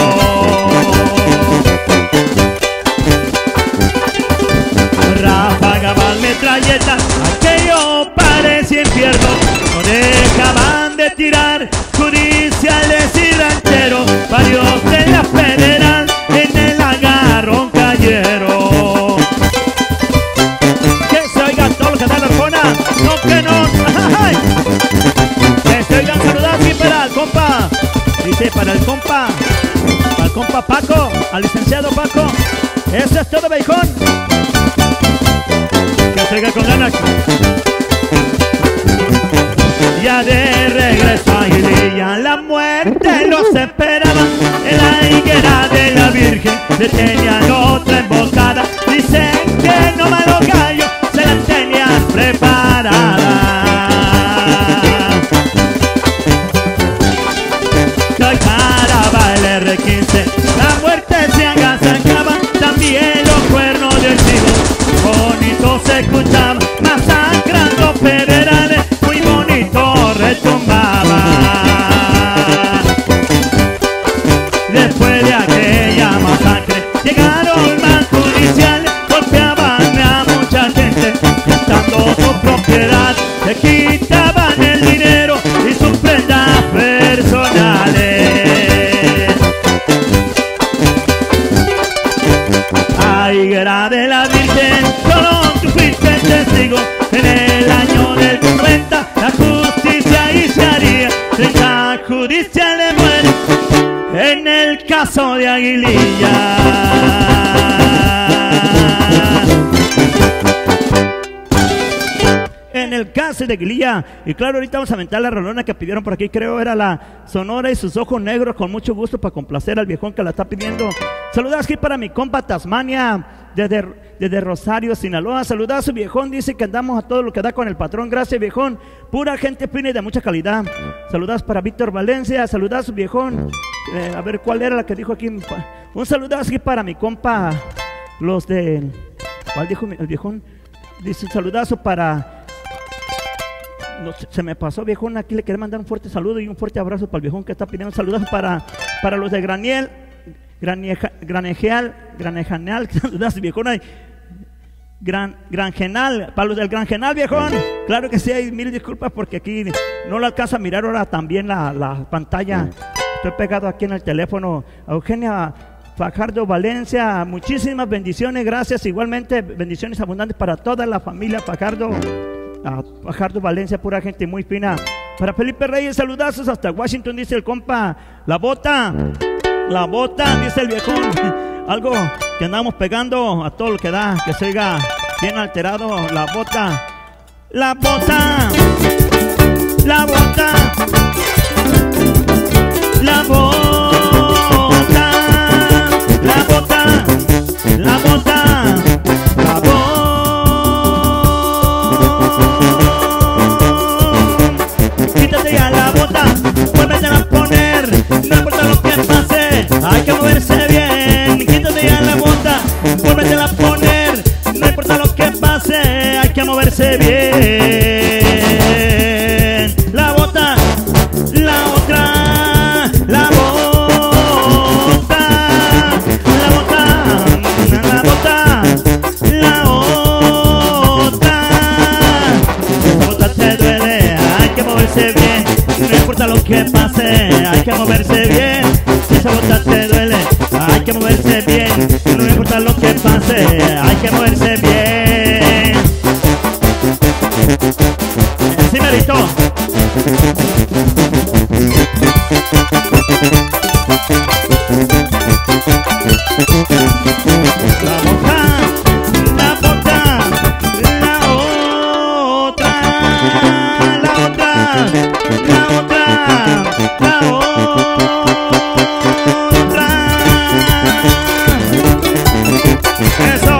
Ráfagaban metralletas, aquello parecía infierno. No dejaban de tirar judiciales y rancheros. Varios de la federal en el agarrón cayeron. Que se oigan todos los que dan la arjona, no que no. ¡Ay! Que se oigan saludados aquí para el compa. Dice para el compa, para el compa Paco, al licenciado Paco. Eso es todo, beijón. Que se oiga con ganas. Ya de regreso a Aguililla, la muerte los esperaba. En la higuera de la Virgen le tenían otra emboscada. Dicen que no malos gallos se la tenían preparada. Caraba el erre quince, la muerte se agasajaba. También los cuernos del chivo bonito se escuchaban, masacrando federales. Retumbaba. Después de aquella masacre llegaron más judiciales, golpeaban a mucha gente, quitando su propiedad, le quitaban el dinero y sus prendas personales. Ay, higuera de la Virgen, solo tú fuiste testigo en el año del noventa. La justicia y se haría, treinta judiciales mueren en el caso de Aguililla. En el caso de Aguililla. Y claro, ahorita vamos a aventar la rolona que pidieron por aquí. Creo era la Sonora y sus ojos negros. Con mucho gusto para complacer al viejón que la está pidiendo. Saludos aquí para mi compa Tasmania desde, desde Rosario, Sinaloa. Saludos a su viejón. Dice que andamos a todo lo que da con el patrón. Gracias, viejón. Pura gente fina y de mucha calidad. Saludos para Víctor Valencia. Saludos a su viejón. Eh, a ver cuál era la que dijo aquí. Un saludo aquí para mi compa. Los de... ¿Cuál dijo el viejón? Dice un saludazo para... No, se me pasó, viejón. Aquí le quería mandar un fuerte saludo y un fuerte abrazo para el viejón que está pidiendo. Saludos para, para los de Graniel, Granieja, Granejeal, Granejanal. Saludos, viejón. Ay, Gran, Grangenal, para los del Grangenal, viejón. Claro que sí, hay mil disculpas porque aquí no lo alcanza a mirar ahora también la, la pantalla. Estoy pegado aquí en el teléfono. A Eugenia Fajardo Valencia, muchísimas bendiciones, gracias. Igualmente, bendiciones abundantes para toda la familia Fajardo. A Fajardo Valencia, pura gente muy fina. Para Felipe Reyes, saludazos hasta Washington, dice el compa. La bota, la bota, dice el viejón. Algo que andamos pegando a todo lo que da, que se oiga bien alterado. La bota, la bota, la bota, la bota, la bota, la bota, la bota. Quítate ya la bota, vuélvete a poner, no importa lo que pase, hay que moverse bien. Quítate ya la bota, vuélvete a poner, no importa lo que pase, hay que moverse bien. La bota, la otra, la bota, la bota, la bota, la otra. La bota te duele, hay que moverse bien, no importa lo que pase, hay que moverse bien. Si esa bota te duele, hay que moverse bien, no importa lo que pase, hay que moverse bien. Sí, merito. La bota, la bota, la otra, la otra, la otra, la otra. Eso.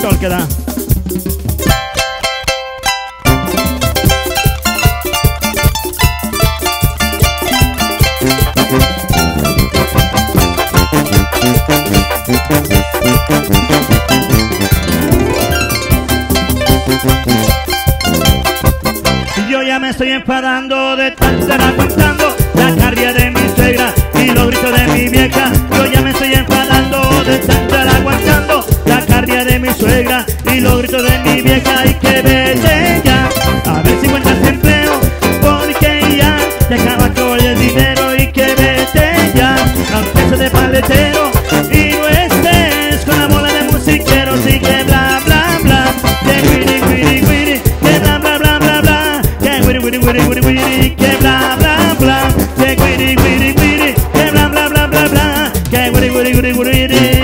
todo el que da. Yo ya me estoy enfadando de tanto estar aguantando la carrilla de mi suegra y los gritos de mi vieja. Yo ya me estoy enfadando de tanto estar aguantando la carrilla de mi suegra y los gritos de mi vieja. Y que vete ya, a ver si encuentras empleo, porque ya te acaba todo el dinero. Y que vete ya, aunque sea de paletero, y no estés con la bola de musiqueros. Y que bla bla bla, que guiri guiri guiri, que bla bla bla bla bla, que guiri guiri guiri guiri guiri, que bla bla bla, que guiri guiri guiri, que bla bla bla bla bla, que guiri guiri guiri guiri.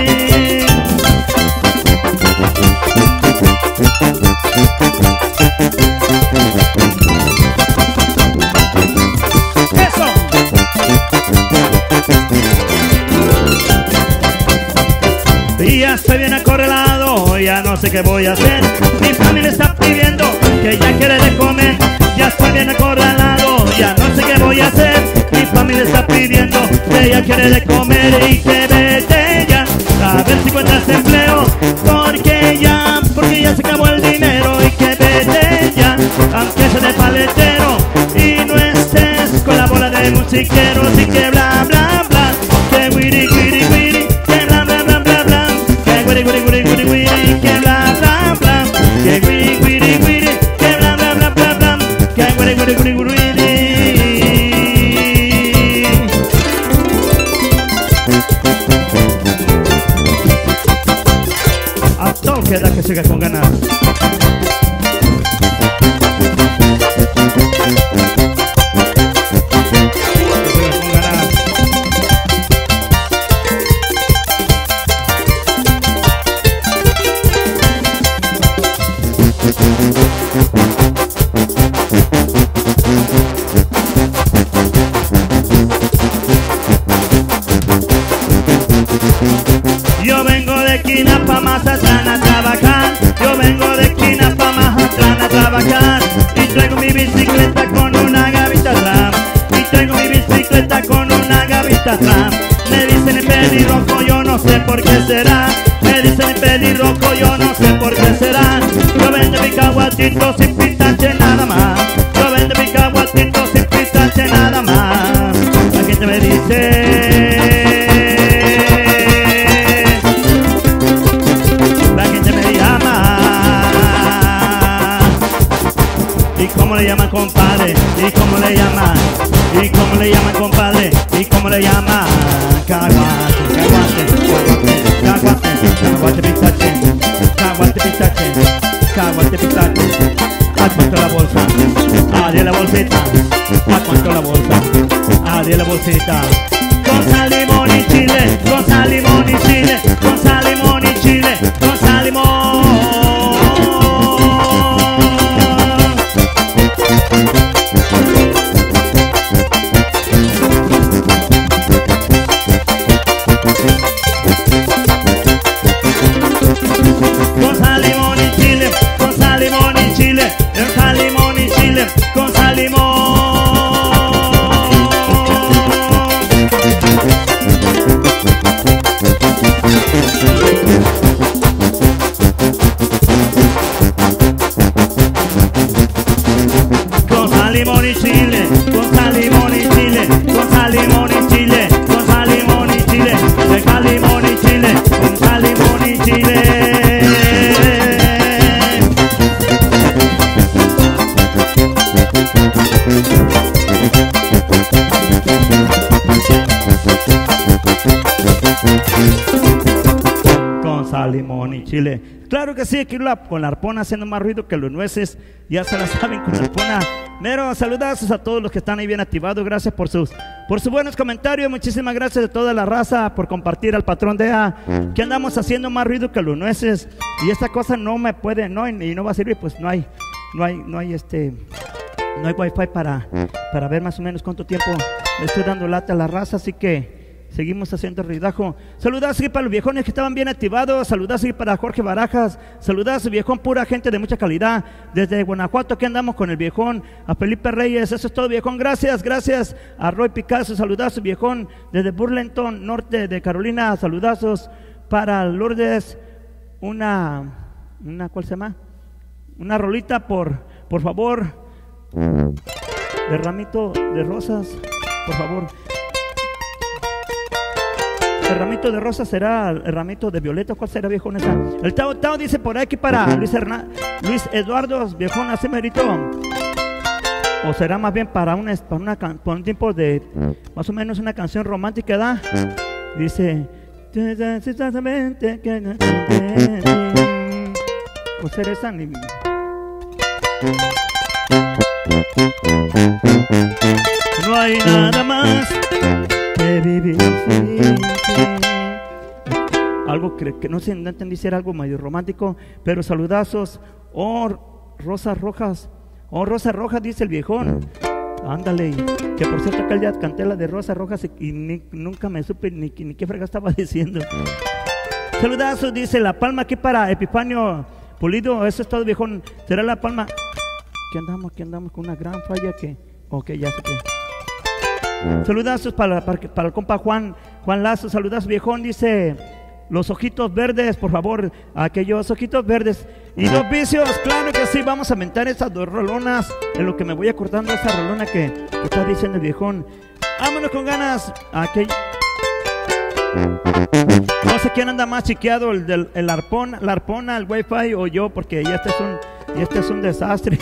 Y ya estoy bien acorralado, ya no sé qué voy a hacer. Mi familia está pidiendo que ya quiere de comer. Ya estoy bien acorralado, ya no sé qué voy a hacer. Mi familia está pidiendo que ya quiere de comer. Y que vete ya, a ver si encuentras empleo, porque ya, porque ya se acabó el dinero. Y que vete ya, aunque sea de paletero, y no estés con la bola de musiqueros. Y que bla bla bla, que guiri guiri guiri, que bla bla bla bla bla, que guiri guiri guiri guiri guiri, que bla bla bla, que guiri guiri guiri, que bla bla bla bla bla, que guiri guiri guiri guiri. A todo queda que siga con ganas. Yo vengo de esquina pa' Mazatlán a trabajar. Yo vengo de esquina pa' Mazatlán a trabajar. Y traigo mi bicicleta con una gavita atrás. Y traigo mi bicicleta con una gavita atrás. Me dicen el pelirrojo, yo no sé por qué será. Me dicen el pelirrojo, yo no sé por qué será. Yo vendo mi caguatito sin pistache nada más. Yo vendo mi caguatito sin pistache nada más. La gente me dice, ¿y cómo le llaman, compadre? ¿Y cómo le llaman? ¿Y cómo le llaman, compadre? ¿Y cómo le llaman? Caguate, caguate, caguate, caguate, pistache, caguate, pistache, caguate, pistache. ¿A cuánto la bolsa? A diez la bolsita. ¿A cuánto la bolsa? A diez la bolsita. Con sal, limón y chile, con sal, limón y chile, con sal, limón y chile, con sal, limón. Con sal, limón y chile, con sal, limón y chile, con sal, limón y chile, con sal, limón. Con sal, limón y chile, con sal, limón y chile, con sal, limón y chile, con sal, limón y chile, con sal, limón y chile, con sal, limón y chile. Con sal, limón y chile. Claro que sí, aquí la, con la arpona haciendo más ruido que los nueces. Ya se la saben con la arpona. Mero, saludazos a todos los que están ahí bien activados. Gracias por sus, por sus buenos comentarios. Muchísimas gracias a toda la raza por compartir al patrón de A. Que andamos haciendo más ruido que los nueces. Y esta cosa no me puede, no, y no va a servir, pues no hay, no hay, no hay este, no hay wifi para, para ver más o menos cuánto tiempo le estoy dando lata a la raza. Así que seguimos haciendo ruidajo. Saludazo aquí para los viejones que estaban bien activados. Saludazo aquí para Jorge Barajas. Saludazo, viejón, pura gente de mucha calidad. Desde Guanajuato, aquí andamos con el viejón. A Felipe Reyes, eso es todo, viejón. Gracias, gracias. A Roy Picasso, saludazos, viejón. Desde Burlington, norte de Carolina, saludazos. Para Lourdes, una, una, ¿cuál se llama? Una rolita, por, por favor, de ramito de rosas, por favor. El ramito de rosas será el ramito de violeta. ¿Cuál será, viejón, esa? El Tao Tao dice por aquí para Luis, Hernán, Luis Eduardo, viejón, así merito. O será más bien para, una, para, una, para un tiempo de, más o menos una canción romántica, ¿da? Dice... O será esa ni... No hay nada más que vivir sin ti. Algo que, que no sé, no entendí si era algo medio romántico, pero saludazos. Oh, rosas rojas. Oh, rosas rojas, dice el viejón. Ándale, que por cierto que ya canté la de rosas rojas y, y ni, nunca me supe ni, ni qué frega estaba diciendo. Saludazos, dice La Palma aquí para Epifanio Pulido. Eso es todo, viejón. Será La Palma. Aquí andamos, aquí andamos con una gran falla que... Ok, ya sé que... Saludazos para, para, para el compa Juan, Juan Lazo. Saludazos, viejón, dice... Los ojitos verdes, por favor, aquellos ojitos verdes. Y dos vicios, claro que sí, vamos a mentar esas dos rolonas. En lo que me voy acordando esa rolona que, que está diciendo el viejón. Vámonos con ganas. Aquel... No sé quién anda más chiqueado, el del el arpón, la arpona, el wifi o yo, porque ya este es un, ya este es un desastre.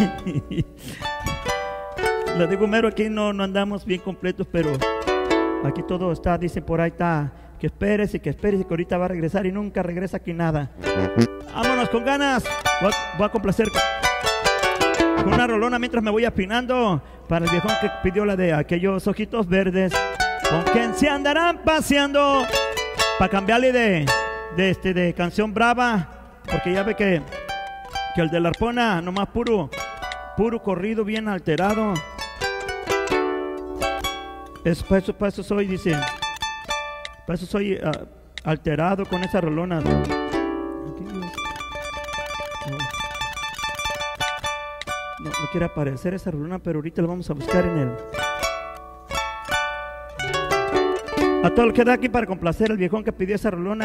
Lo digo mero, aquí no, no andamos bien completos, pero aquí todo está, dice por ahí está. Que esperes y que esperes y que ahorita va a regresar y nunca regresa aquí nada. Vámonos con ganas. Voy a, voy a complacer con una rolona mientras me voy afinando para el viejón que pidió la de aquellos ojitos verdes. Con quien se andarán paseando para cambiarle de, de, este, de canción brava, porque ya ve que, que el de la arpona nomás puro, puro corrido bien alterado. Es, para eso, para eso soy, dice. Por eso soy uh, alterado con esa rolona. No, no quiere aparecer esa rolona, pero ahorita la vamos a buscar en el... A todo el que da aquí para complacer al viejón que pidió esa rolona.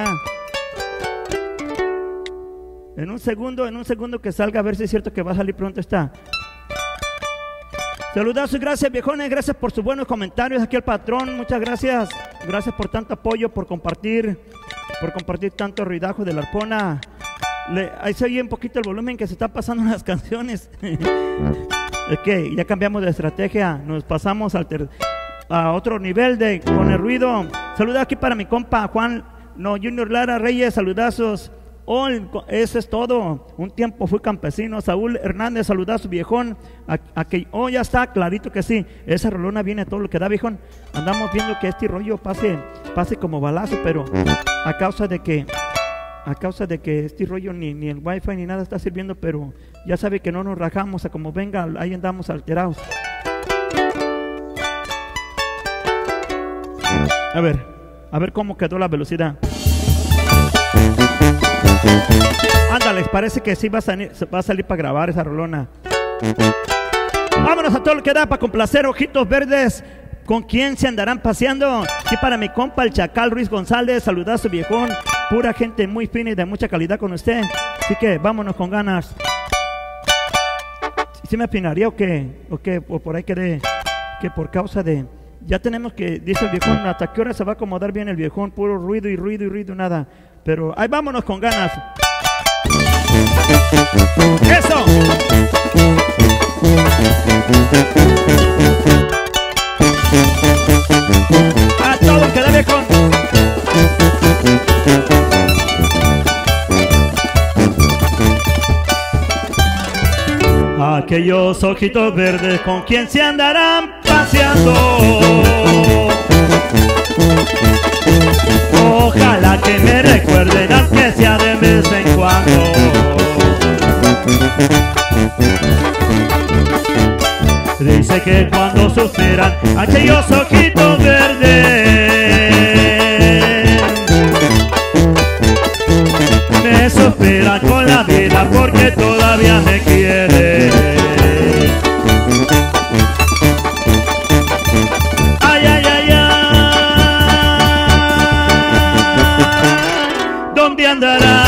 En un segundo, en un segundo que salga, a ver si es cierto que va a salir pronto esta. Saludazos y gracias, viejones, gracias por sus buenos comentarios aquí al patrón, muchas gracias, gracias por tanto apoyo, por compartir, por compartir tanto ruidajo de la arpona. Le, ahí se oye un poquito el volumen que se está pasando en las canciones. Es que ya cambiamos de estrategia, nos pasamos al ter, a otro nivel de con el ruido. Saludos aquí para mi compa Juan, no, Junior Lara Reyes, saludazos. Oh, eso es todo. Un tiempo fui campesino. Saúl Hernández, saludazo, viejón. A, a que, oh, ya está, clarito que sí. Esa rolona viene todo lo que da, viejón. Andamos viendo que este rollo pase, pase como balazo, pero a causa de que, a causa de que este rollo ni, ni el wifi ni nada está sirviendo, pero ya sabe que no nos rajamos, a como venga, ahí andamos alterados. A ver, a ver cómo quedó la velocidad. Ándale, parece que sí va a salir, va a salir para grabar esa rolona. Vámonos a todo lo que da para complacer ojitos verdes. ¿Con quién se andarán paseando? Y para mi compa el Chacal Ruiz González, saludazo, viejón. Pura gente muy fina y de mucha calidad con usted. Así que vámonos con ganas. ¿Sí me afinaría o qué? ¿O qué? O por ahí quedé que por causa de... Ya tenemos que, dice el viejón, ¿hasta qué hora se va a acomodar bien el viejón? Puro ruido y ruido y ruido, nada. Pero ahí vámonos con ganas. ¡Eso! A todo que da, viejón. Aquellos ojitos verdes, ¿con quién se andarán paseando? Ojalá que me recuerden, aunque sea de vez en cuando. Dice que cuando suspiran aquellos ojitos verdes, espera con la vida porque todavía me quiere. Ay, ay, ay, ay, ¿dónde andará?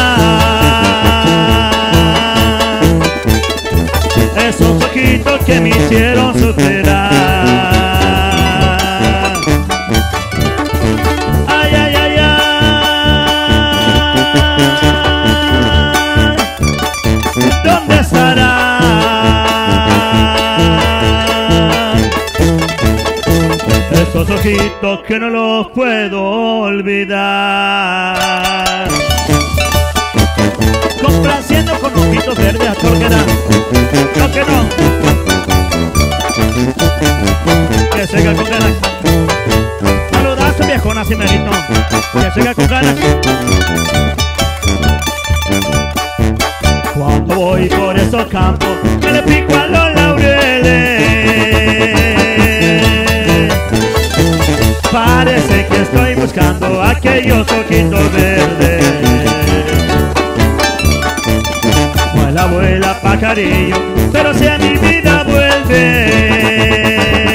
Esos ojitos que me hicieron superar. Ay, ay, ay, ay, ¿dónde estará? Esos ojitos que no los puedo olvidar. Complaciendo con ojitos verdes a todo que da. No que no. Que siga con ganas. Saludazo viejona si merito. Que siga con ganas. Cuando voy por esos campos me le pico a los laureles. Parece que estoy buscando aquellos ojitos verdes. Vuela, vuela, pajarillo, pero si a mi vida vuelve.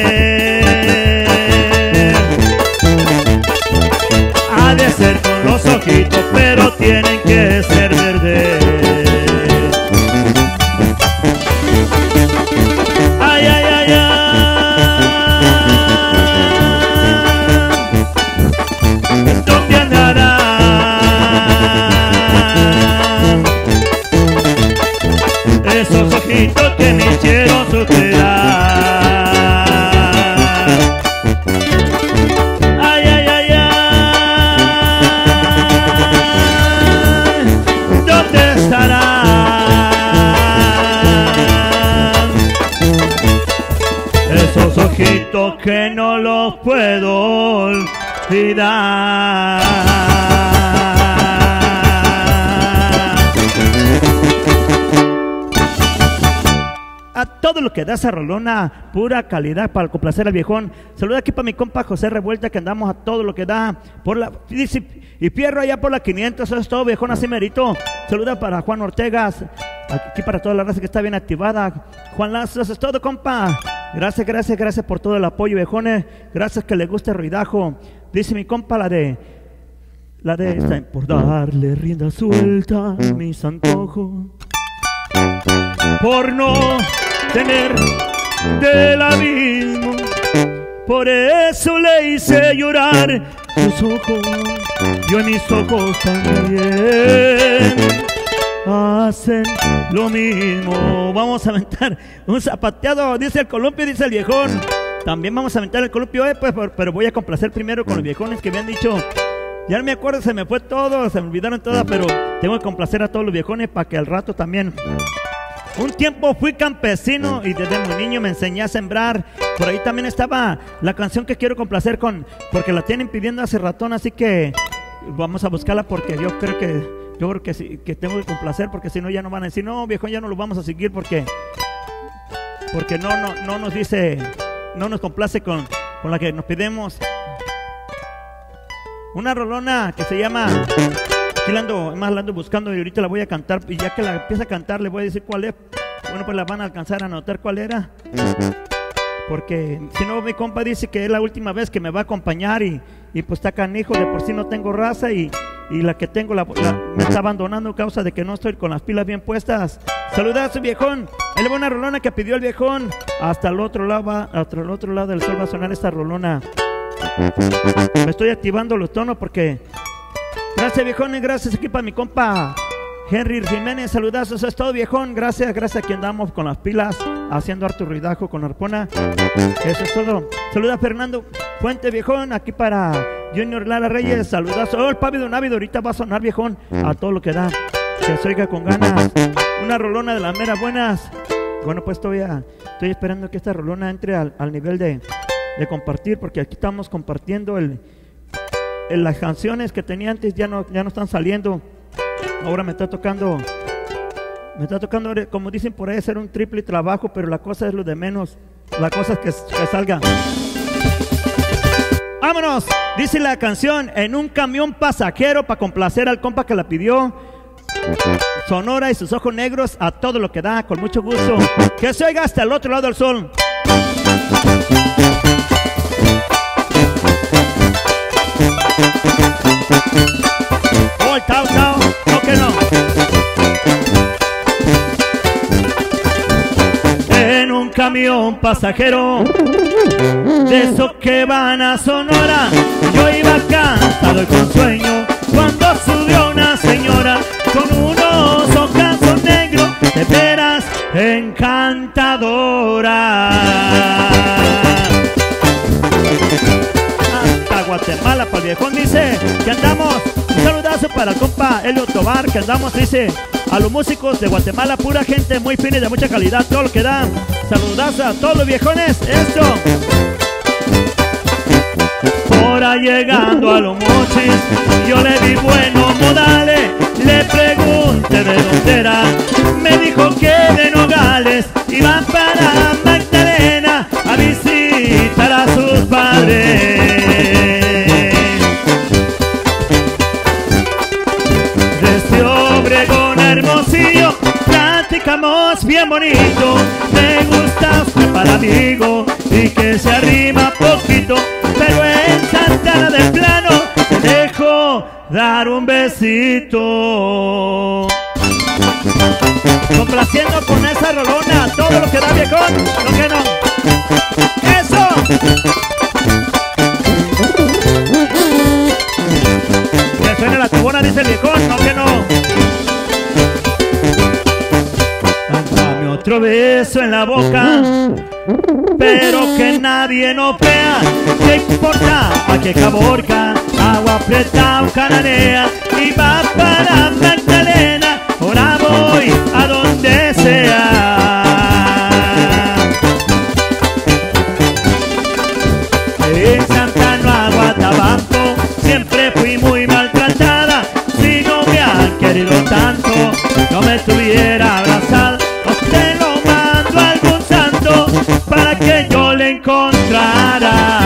Ha de ser con los ojitos, pero tienen que ser verdes. Ay, ay, ay, ay, ¿dónde andará? Esos ojitos que me hicieron superar. Ay, ay, ay, ay, ¿dónde estarán? Esos ojitos que no los puedo olvidar. A todo lo que da esa rolona, pura calidad para complacer al viejón. Saluda aquí para mi compa José Revuelta, que andamos a todo lo que da por la y Fierro allá por la quinientos. Eso es todo, viejón, así merito. Saluda para Juan Ortegas, aquí para toda la raza que está bien activada. Juan Lazo, eso es todo, compa. Gracias, gracias, gracias por todo el apoyo, viejones. Gracias que le guste el ruidajo. Dice mi compa la de la de esta, por darle rienda suelta a mis antojos, por no tener del abismo, por eso le hice llorar sus ojos. Yo en mis ojos también hacen lo mismo. Vamos a aventar un zapateado, dice el columpio, dice el viejón. También vamos a aventar el columpio, eh, pues, pero voy a complacer primero con los viejones que me han dicho. Ya no me acuerdo, se me fue todo, se me olvidaron todas, pero tengo que complacer a todos los viejones para que al rato también. Un tiempo fui campesino y desde muy niño me enseñé a sembrar. Por ahí también estaba la canción que quiero complacer con, porque la tienen pidiendo hace ratón, así que vamos a buscarla porque yo creo que yo creo que sí, que tengo que complacer, porque si no ya no van a decir, no viejo, ya no lo vamos a seguir porque porque no no no nos dice, no nos complace con, con la que nos pedimos. Una rolona que se llama, aquí la ando, más la ando buscando y ahorita la voy a cantar, y ya que la empieza a cantar le voy a decir cuál es. Bueno, pues la van a alcanzar a notar cuál era, porque si no mi compa dice que es la última vez que me va a acompañar y, y pues está canijo, de por sí no tengo raza y, y la que tengo la, la, me está abandonando a causa de que no estoy con las pilas bien puestas. Saludazo, viejón. Él va una rolona que pidió el viejón. Hasta el otro lado va, hasta el otro lado del sol va a sonar esta rolona. Me estoy activando los tonos porque... Gracias, viejones, gracias aquí para mi compa Henry Jiménez, saludazos, eso es todo, viejón. Gracias, gracias, aquí andamos con las pilas haciendo harto ruidajo con arpona. Eso es todo. Saluda a Fernando Fuente, viejón, aquí para Junior Lara Reyes, saludazo. Oh, el pávido návido ahorita va a sonar, viejón, a todo lo que da, que se oiga con ganas. Una rolona de las meras buenas. Bueno, pues todavía estoy esperando que esta rolona entre al, al nivel de, de compartir, porque aquí estamos compartiendo el, el, las canciones que tenía antes, ya no, ya no están saliendo. Ahora me está tocando, me está tocando, como dicen por ahí, hacer un triple trabajo, pero la cosa es lo de menos, la cosa es que, que salga. ¡Vámonos! Dice la canción, en un camión pasajero, para complacer al compa que la pidió. Sonora y sus ojos negros a todo lo que da, con mucho gusto. Que se oiga hasta el otro lado del sol. Oh, el tao, tao, no que no. En un camión pasajero de esos que van a Sonora, yo iba cansado y con sueño cuando subió una señora con unos ojazos negros, de veras encantadora. Hasta Guatemala para el viejón dice que andamos. Un saludazo para el compa Elio Tobar, que andamos, dice, a los músicos de Guatemala, pura gente muy fina y de mucha calidad, todo lo que dan. Saludazo a todos los viejones, esto. Ahora llegando a los mochis, yo le vi buenos modales, le pregunté de dónde era, me dijo que de Nogales, iba para Magdalena a visitar a sus padres. Desde Obregón a Hermosillo, platicamos bien bonito, me gusta usted para amigo y que se arrima poquito, pero en Santana del Plano te dejo dar un besito. Complaciendo con esa rolona, todo lo que da viejón, lo que no. ¡Eso! Que suene la cubona, dice el viejón, no que no. Dame otro beso en la boca, pero que nadie nos vea. ¿Qué importa? Pa' que Caborca, agua preta o cananea, y va para Magdalena, ahora voy a donde sea. En Santana, Guatabanco, siempre fui muy maltratada. Si no me han querido tanto, no me tuviera abrazada. Te lo mando a algún santo para que yo le encontrara.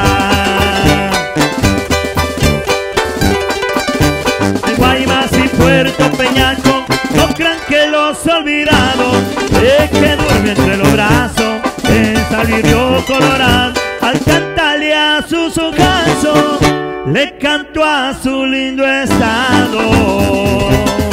En Guaymas y Puerto Peñasco, no crean que los he olvidado, de que duerme entre los brazos en Salirio Colorado. Al cantarle a sus ojazos, le canto a su lindo estado.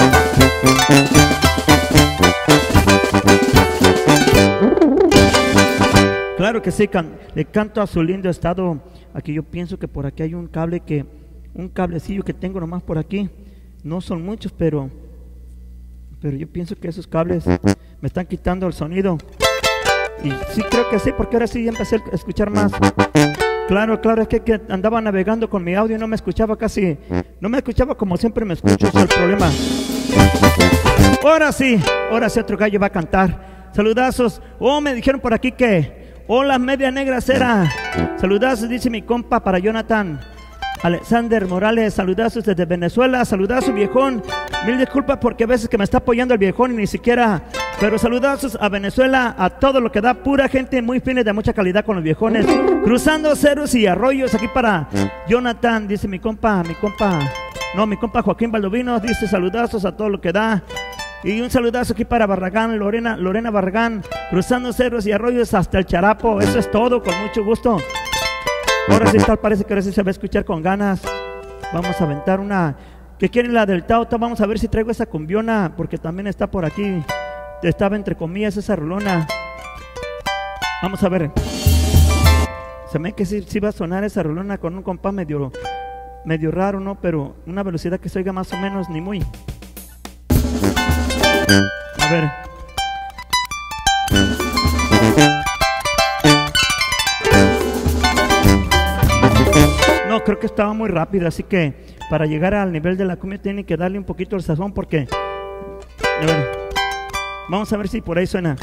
Claro que sí, can, le canto a su lindo estado. Aquí yo pienso que por aquí hay un cable que, un cablecillo que tengo nomás por aquí. No son muchos, pero, pero yo pienso que esos cables me están quitando el sonido. Y sí, creo que sí, porque ahora sí empecé a escuchar más. Claro, claro, es que, que andaba navegando con mi audio y no me escuchaba casi, no me escuchaba como siempre me escucho, ese es el problema. Ahora sí, ahora sí otro gallo va a cantar. Saludazos. Oh, me dijeron por aquí que hola, media negra cera. Saludazos, dice mi compa para Jonathan Alexander Morales. Saludazos desde Venezuela. Saludazos, viejón. Mil disculpas porque a veces que me está apoyando el viejón y ni siquiera. Pero saludazos a Venezuela, a todo lo que da, pura gente muy fina y de mucha calidad con los viejones. Cruzando cerros y arroyos aquí para Jonathan, dice mi compa, mi compa, no, mi compa Joaquín Baldovino, dice saludazos a todo lo que da. Y un saludazo aquí para Barragán, Lorena, Lorena Barragán, cruzando cerros y arroyos hasta el Charapo. Eso es todo, con mucho gusto. Ahora sí tal, parece que ahora sí se va a escuchar con ganas. Vamos a aventar una, que quieren la del Tao Tao. Vamos a ver si traigo esa cumbiona, porque también está por aquí. Estaba entre comillas esa rolona. Vamos a ver. Se me ve que sí, sí va a sonar esa rolona con un compás medio, medio raro, ¿no? Pero una velocidad que se oiga más o menos ni muy. A ver. No, creo que estaba muy rápido, así que para llegar al nivel de la cumbia tiene que darle un poquito el sazón porque... A ver. Vamos a ver si por ahí suena.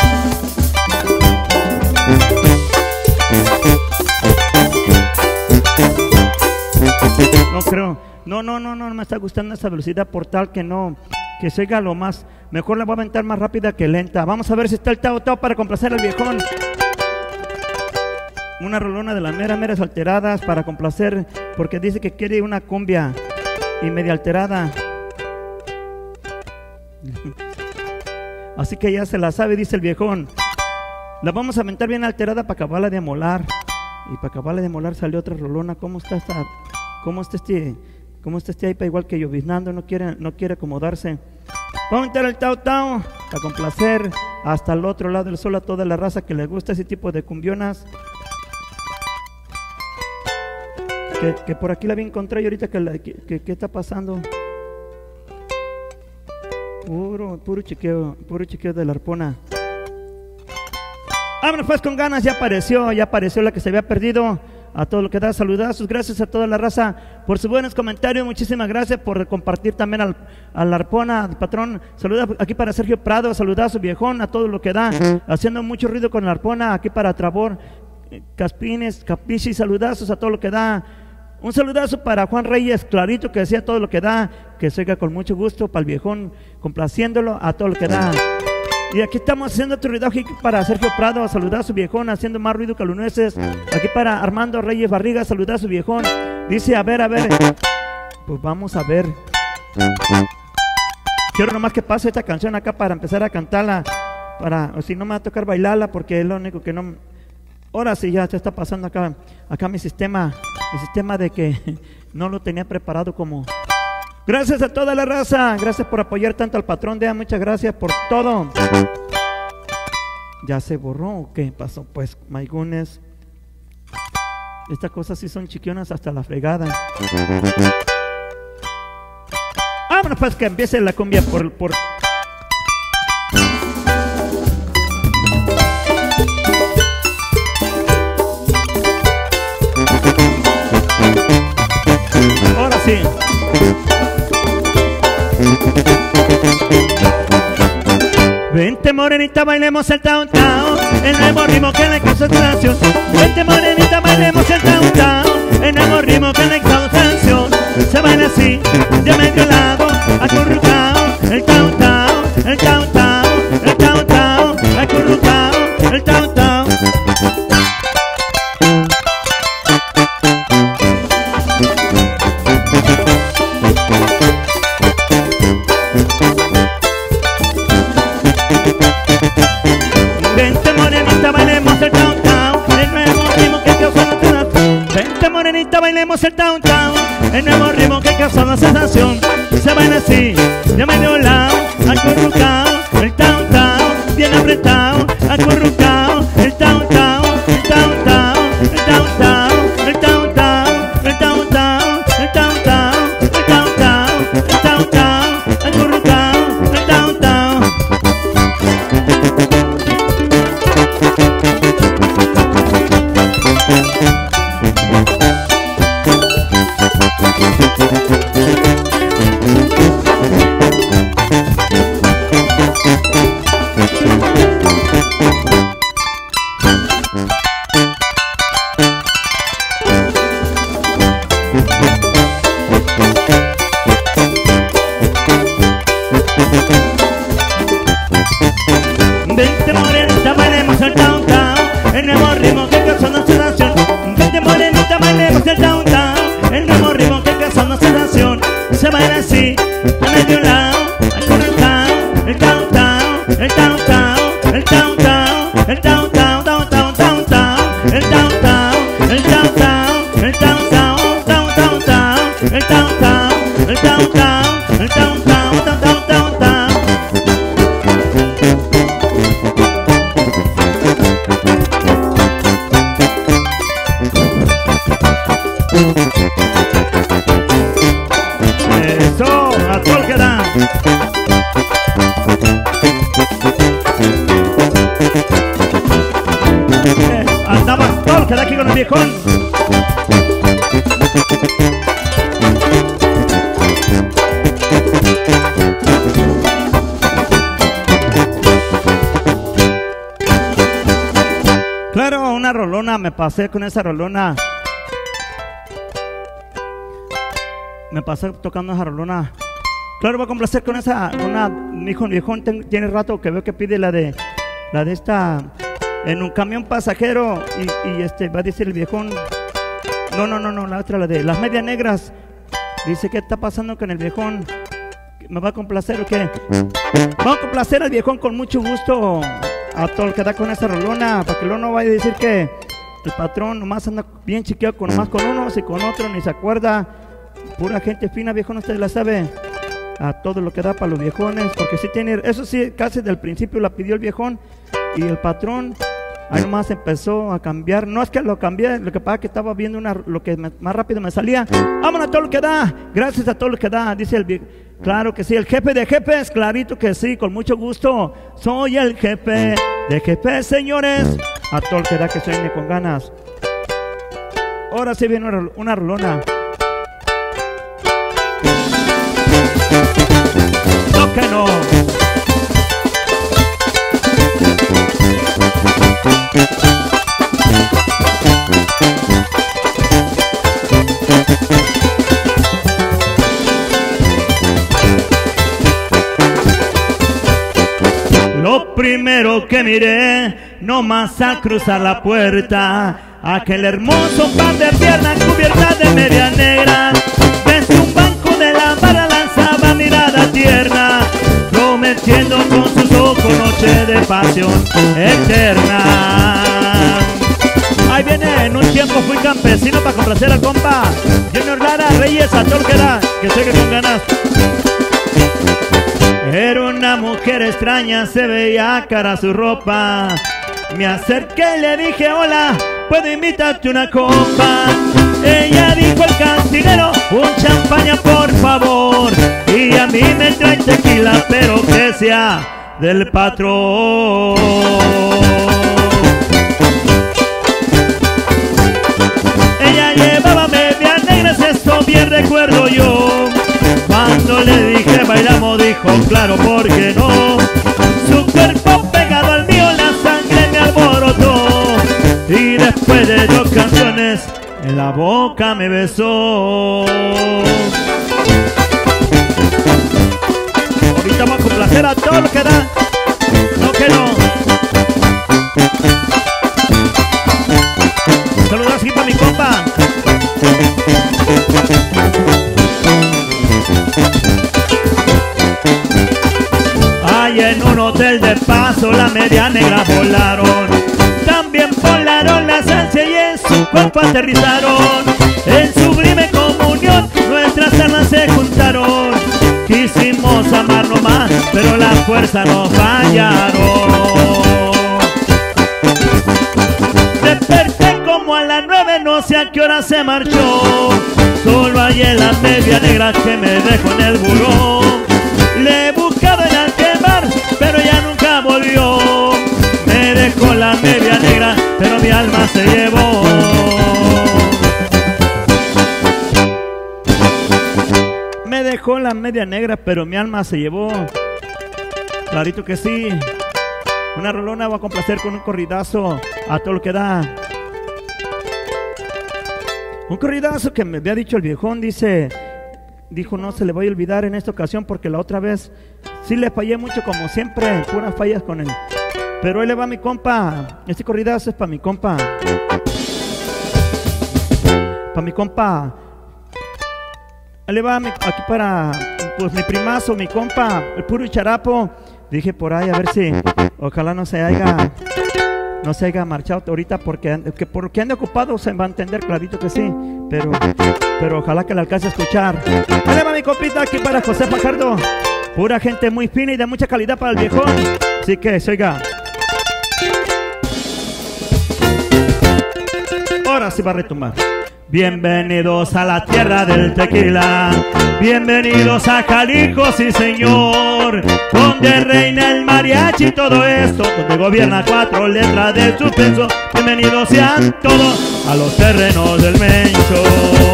No creo. No, no, no, no, no me está gustando esa velocidad por tal que no, que se oiga lo más. Mejor la voy a aventar más rápida que lenta. Vamos a ver si está el Tao Tao para complacer al viejón. Una rolona de las meras, meras alteradas para complacer, porque dice que quiere una cumbia y media alterada. Así que ya se la sabe, dice el viejón. La vamos a aventar bien alterada para acabarla de molar. Y para acabarla de molar salió otra rolona. ¿Cómo está esta? ¿Cómo está este? ¿Cómo está este iPad? Igual que lloviznando, no quiere, no quiere acomodarse. Vamos a meter el tao tao para complacer hasta el otro lado del sol a toda la raza que le gusta ese tipo de cumbionas. Que, que por aquí la vi encontrar y ahorita que, la, que, que, ¿qué está pasando? Puro, puro chiqueo, puro chiqueo de la arpona. Vámonos pues con ganas, ya apareció, ya apareció la que se había perdido. A todo lo que da, saludazos, gracias a toda la raza por sus buenos comentarios, muchísimas gracias por compartir también al, a la arpona, al patrón. Saluda aquí para Sergio Prado, saludazo viejón, a todo lo que da, haciendo mucho ruido con la arpona, aquí para Trabor, Caspines, Capichi, saludazos a todo lo que da. Un saludazo para Juan Reyes, clarito, que decía todo lo que da, que se oiga con mucho gusto, para el viejón, complaciéndolo a todo lo que da. Y aquí estamos haciendo otro ruido aquí para Sergio Prado, saludar a su viejón, haciendo más ruido que los nueces. Aquí para Armando Reyes Barriga, saludar a su viejón. Dice, a ver, a ver. Pues vamos a ver. Quiero nomás que pase esta canción acá para empezar a cantarla. Para, o si no me va a tocar bailarla porque es lo único que no... Ahora sí ya se está pasando acá, acá mi sistema, mi sistema de que no lo tenía preparado como... Gracias a toda la raza, gracias por apoyar tanto al patrón D E A, muchas gracias por todo. ¿Ya se borró o qué pasó? Pues, maigunes, estas cosas sí son chiquionas hasta la fregada. Vámonos pues que empiece la cumbia por... por... Ahora sí. Vente morenita, bailemos el tao tao, el nuevo ritmo que le causa canción. Vente morenita, bailemos el tao tao, el nuevo ritmo que le causa canción. Se baila así, de medio lado, acurrucao, el tao tao, el tao tao, el tao tao, acurrucao, el tao tao. Vente morenita, bailemos el tao tao, el nuevo ritmo que causa la sensación. Vente morenita, bailemos el tao tao, el nuevo ritmo que causa la sensación. Se baila así, de medio lado, acurrucao, el tao tao, bien apretado, acurrucao, el tao tao, el tao tao, el tao tao, el tao tao, el tao tao, el tao tao, el tao tao, el tao tao, acurrucao, el tao tao. Vente morenita, bailemos el tao tao, el nuevo ritmo que causa una sensación. Vente morenita, bailemos el tao tao, el nuevo ritmo que causa una sensación. Se baila así, a medio lado, acurrucao, el tao tao, el tao tao, el tao tao, el tao tao, tao tao, tao tao, el tao tao, el tao tao, el tao tao, tao tao tao, el tao tao, el tao tao, el tao tao, tao tao, tao tao. Eso, a todo que da. Eh, andaba todo que da aquí con el viejón. Claro, una rolona, me pasé con esa rolona. Me pasé tocando esa rolona. Claro, voy a complacer con esa una, mi hijo, mi viejón tiene rato que veo que pide la de la de esta en un camión pasajero y, y este va a decir el viejón. No, no, no, no, la otra, la de las medias negras. Dice, ¿qué está pasando con el viejón? ¿Me va a complacer o qué? Vamos a complacer al viejón con mucho gusto a todo el que da con esa rolona, para que luego no vaya a decir que el patrón nomás anda bien chiqueado con nomás con unos y con otros, ni se acuerda. Pura gente fina, viejón, usted la sabe. A todo lo que da para los viejones, porque sí tiene, eso sí, casi del principio la pidió el viejón y el patrón ahí nomás empezó a cambiar. No es que lo cambié, lo que pasa es que estaba viendo una, lo que me, más rápido me salía. Vámonos a todo lo que da, gracias a todo lo que da, dice el viejo. Claro que sí, el jefe de jefes, clarito que sí, con mucho gusto. Soy el jefe de jefes, señores. A todo lo que da, que suene con ganas. Ahora sí viene una, una rolona. No que no. Lo primero que miré, nomás a cruzar la puerta, aquel hermoso par de piernas cubiertas de media negra, desde un banco de la barra lanzaba mirada tierna, prometiendo con sus ojos noche de pasión eterna. Ahí viene, en un tiempo fui campesino para complacer al compa Junior Lara Reyes, a todo lo que da, que sé que con ganas. Era una mujer extraña, se veía cara su ropa. Me acerqué y le dije, hola, ¿puedo invitarte una copa? Ella dijo, el cantinero, un champaña por favor. Y a mí me trae tequila, pero que sea del patrón. Ella llevaba medias negras, eso bien recuerdo yo. Cuando le dije bailamos, dijo claro, ¿por qué no? Su cuerpo pegado al mío, la sangre me alborotó. Y después de dos canciones, en la boca me besó. Ahorita vamos a complacer a todo lo que da. No que no. Saludos aquí para mi compa. Allá en un hotel de paso la media negra volaron, también volaron las ansias y en su cuerpo aterrizaron. En sublime comunión nuestras almas se juntaron. Quisimos amarnos más, pero las fuerzas nos fallaron. Desperté como a las nueve, no sé a qué hora se marchó. Solo hallé la media negra que me dejó en el buró. Le he buscado en aquel bar, pero ya nunca volvió. Me dejó la media negra, pero mi alma se llevó. Me dejó la media negra, pero mi alma se llevó. Clarito que sí. Una rolona va a complacer con un corridazo a todo lo que da. Un corridazo que me había dicho el viejón, dice, dijo no se le voy a olvidar en esta ocasión porque la otra vez sí le fallé mucho como siempre, puras fallas con él. Pero ahí le va mi compa, este corridazo es para mi compa. Para mi compa. Ahí le va mi, aquí para pues mi primazo, mi compa, el puro charapo. Dije por ahí a ver si, ojalá no se haya... No se haya marchado ahorita porque, que porque ande ocupado se va a entender, clarito que sí. Pero, pero ojalá que le alcance a escuchar. Dale va mi compita aquí para José Fajardo. Pura gente muy fina y de mucha calidad para el viejón. Así que se oiga. Ahora sí va a retumbar. Bienvenidos a la tierra del tequila, bienvenidos a Jalisco, sí señor, donde reina el mariachi y todo esto, donde gobierna cuatro letras del suspenso. Bienvenidos sean todos a los terrenos del Mencho.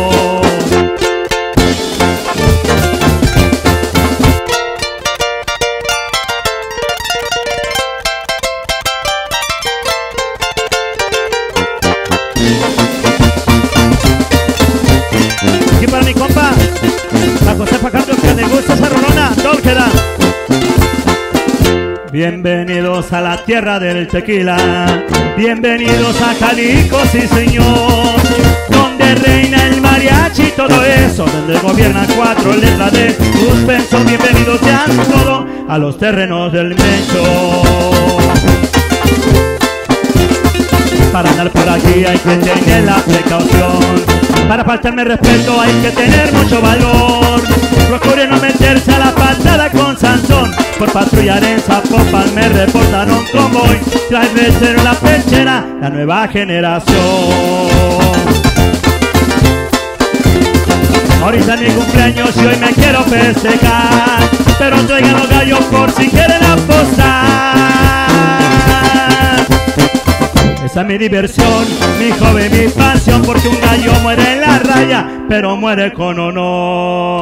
Aquí para mi compa, a José Fajardo, que le gusta esa rolona, todo lo que da. Bienvenidos a la tierra del tequila, bienvenidos a Jalisco, sí señor, donde reina el mar. mariachi, todo eso, donde gobiernan cuatro letras de suspenso. Bienvenidos sean todos a los terrenos del Mencho. Para andar por aquí hay que tener la precaución, para faltarme respeto hay que tener mucho valor. Procure no meterse a la patada con Sansón, por patrullar en Zapopan me reportaron convoy. Trae becero en la pechera, la nueva generación. Ahorita es mi cumpleaños y hoy me quiero festejar, pero traigan los gallos por si quieren apostar. Esa es mi diversión, mi joven, mi pasión, porque un gallo muere en la raya, pero muere con honor.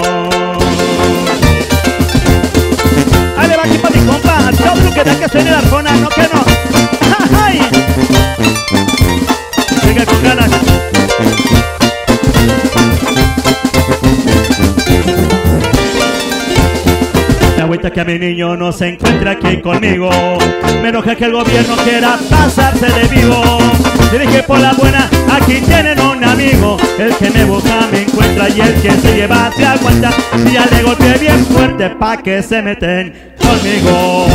Ahí le va aquí para mi compa, todo lo que da que suene la arjona, no que no. ¡Ay! Venga con ganas. Me agüita que a mi niño no se encuentre aquí conmigo. Me enoja que el gobierno quiera pasarse de vivo. Le dije por la buena, aquí tienen un amigo. El que me busca me encuentra y el que se lleva se aguanta. Y ya le golpeé bien fuerte pa' que se meten conmigo.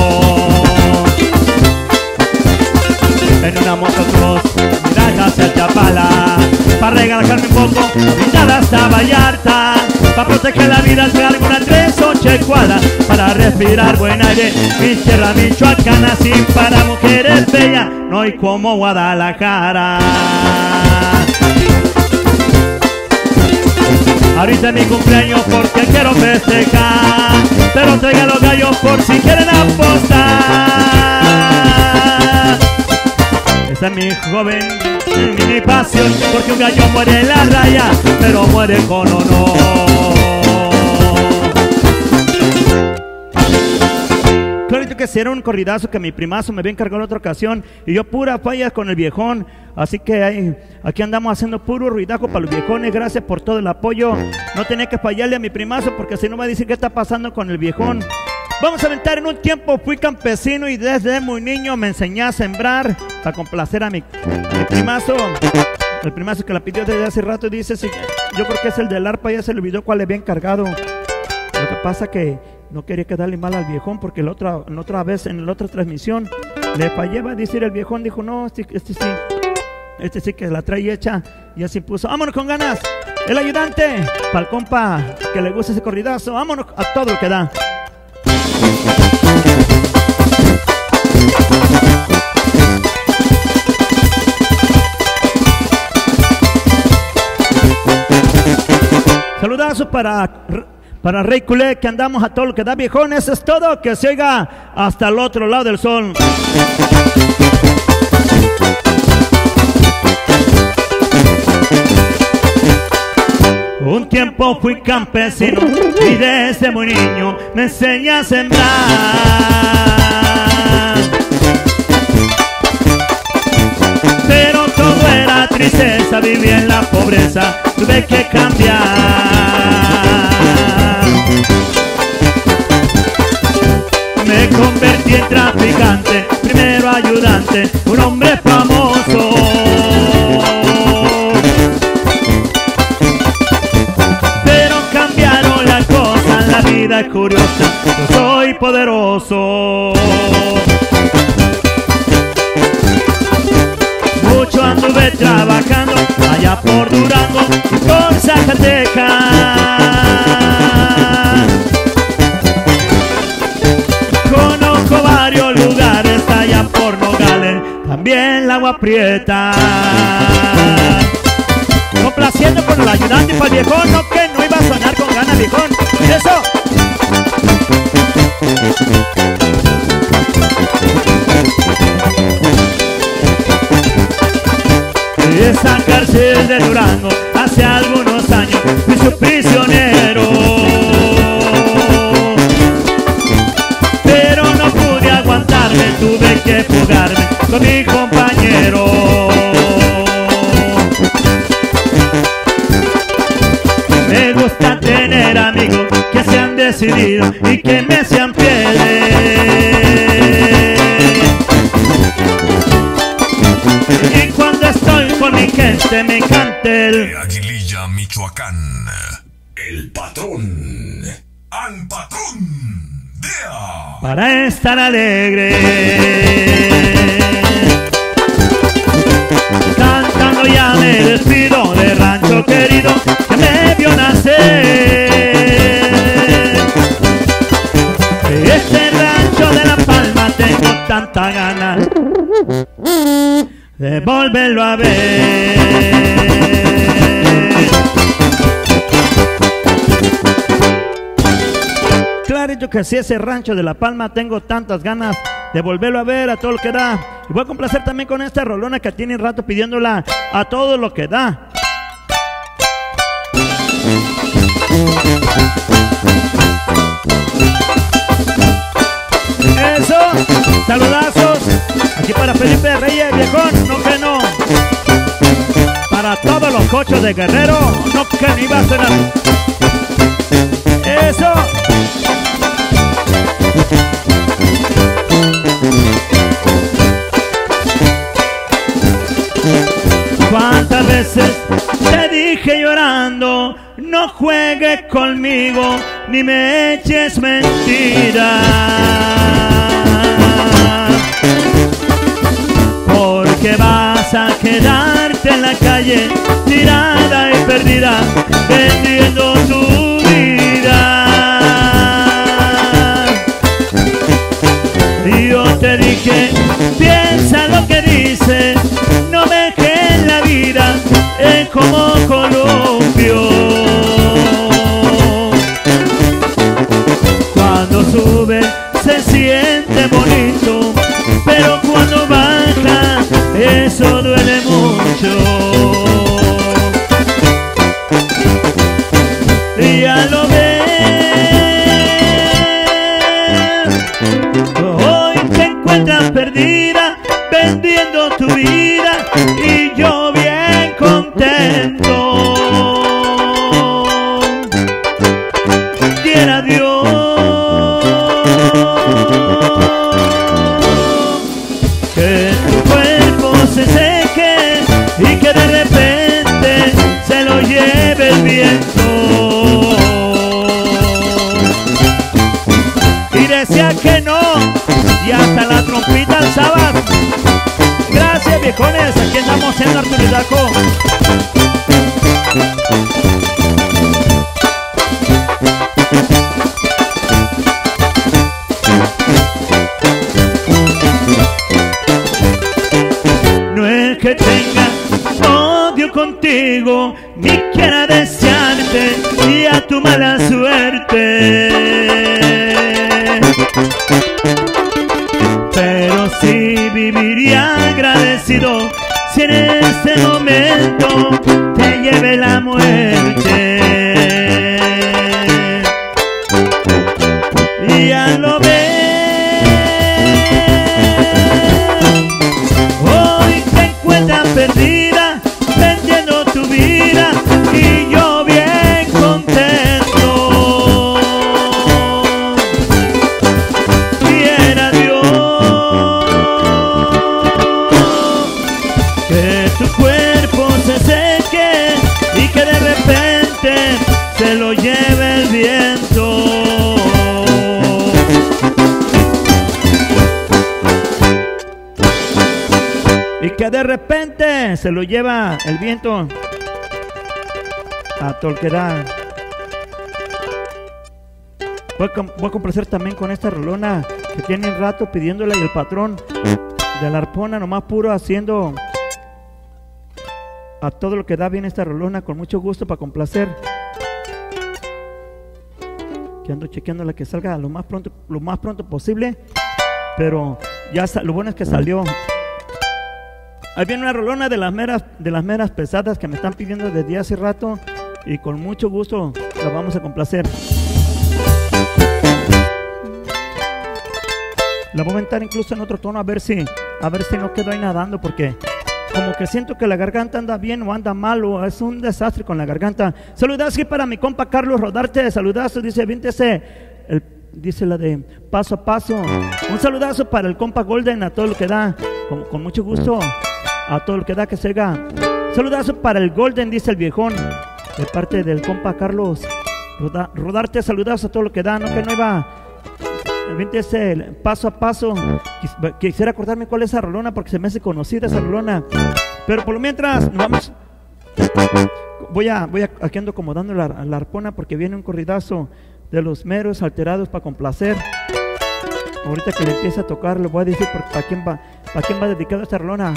En una motocross, mira hacia Chapala, pa' regalajarme un poco, brindar hasta Vallarta. Pa' proteger la vida traigo una tres ocho cuadras, para respirar buen aire, mi tierra michoacana. Sin para mujeres bellas, no hay como Guadalajara. Ahorita es mi cumpleaños porque quiero festejar, pero traigan los gallos por si quieren apostar. Esa es mi joven, mi pasión, porque un gallo muere en la raya, pero muere con honor. Clarito que si era un corridazo que mi primazo me había encargado en otra ocasión y yo pura falla con el viejón. Así que ahí, aquí andamos haciendo puro ruidajo para los viejones. Gracias por todo el apoyo. No tenía que fallarle a mi primazo porque si no va a decir qué está pasando con el viejón. Vamos a aventar. En un tiempo fui campesino y desde muy niño me enseñé a sembrar para complacer a mi, a mi primazo. El primazo que la pidió desde hace rato y dice, sí, yo creo que es el del arpa, ya se le olvidó cuál le había encargado. Lo que pasa que no quería quedarle mal al viejón porque la otra, la otra vez en la otra transmisión le fallé, va a decir el viejón, dijo, no, este, este sí, este sí que la trae hecha, y así puso. Vámonos con ganas. El ayudante, para el compa que le gusta ese corridazo, vámonos a todo lo que da. Saludazos para, para Rey Culé, que andamos a todo lo que da, viejones. Es todo, que se oiga hasta el otro lado del sol. Un tiempo fui campesino y desde muy niño me enseñé a sembrar. Pero todo era tristeza, viví en la pobreza, tuve que cambiar. Me convertí en traficante, primero ayudante, un hombre famoso. La vida es curiosa, yo soy poderoso. Mucho anduve trabajando allá por Durango y por Zacatecas. Conozco varios lugares allá por Nogales, también la Agua Prieta. Complaciendo con el ayudante y para el viejón, no que no iba a sonar con ganas, viejón. ¡Eso! Esa cárcel de Durango, hace algunos años fui su prisionero. Pero no pude aguantarme, tuve que fugarme con mi compañero. Me gusta tener amigos que se han decidido y que me sean fieles. Y cuando estoy con mi gente me encanta el Villa, Michoacán. El patrón. An patrón. Dea. Para estar alegre, cantando ya me despido de rancho querido que me vio nacer. De este rancho de La Palma tengo tanta ganas de volverlo a ver. Claro, yo que sí, ese rancho de La Palma tengo tantas ganas de volverlo a ver a todo lo que da. Y voy a complacer también con esta rolona que tiene rato pidiéndola a todo lo que da. Eso, saludazos. Aquí para Felipe Reyes, viejón, no que no. Para todos los cochos de Guerrero, no que no iba a sonar. Eso. ¿Cuántas veces te dije llorando, no juegues conmigo, ni me eches mentiras? Porque vas a quedarte en la calle, tirada y perdida, vendiendo tu vida. Y yo te dije, piensa lo que dice, no me dejes la vida es como columpio. Cuando sube se siente bonito, pero cuando baja eso duele mucho. Y ya lo ves, hoy te encuentras perdida vendiendo tu vida y yo bien contento. Quiera Dios que tu cuerpo se seque y que de repente se lo lleve el viento. Y decía que no, y hasta la trompita alzaba. Gracias, viejones, aquí andamos en Arturidaco. No es que tenga odio contigo, ni quiera desearte y a tu mala suerte, pero sí viviría agradecido si en este momento te lleve la muerte. Y ya lo ves, hoy te encuentras perdida vendiendo tu vida y yo bien contento. Quiera Dios que tu cuerpo se seque y que de repente se lo lleve el viento. Y que de repente se lo lleva el viento a todo el que da. Voy a, voy a complacer también con esta rolona que tiene rato pidiéndola y el patrón de la arpona nomás puro haciendo a todo lo que da bien esta rolona con mucho gusto para complacer. Que ando chequeando la que salga lo más pronto, lo más pronto posible, pero ya lo bueno es que salió. Ahí viene una rolona de las meras, de las meras pesadas que me están pidiendo desde hace rato y con mucho gusto la vamos a complacer. La voy a aventar incluso en otro tono a ver si, a ver si no quedo ahí nadando, porque como que siento que la garganta anda bien o anda mal, o es un desastre con la garganta. Saludazo aquí para mi compa Carlos Rodarte, saludazo, dice, viéntese el, dice la de paso a paso. Un saludazo para el compa Golden, a todo lo que da, con, con mucho gusto, a todo lo que da que se haga. Saludazo para el Golden, dice el viejón. de parte del compa Carlos Roda, Rodarte. Saludos a todo lo que da, no que no iba ese paso a paso. Quis, quisiera acordarme cuál es esa rolona porque se me hace conocida esa rolona, pero por lo mientras nos vamos. Voy a, voy a, aquí ando acomodando la, la arpona porque viene un corridazo de los meros alterados para complacer. Ahorita que le empiece a tocar le voy a decir para quién va, para quién va dedicado esta rolona.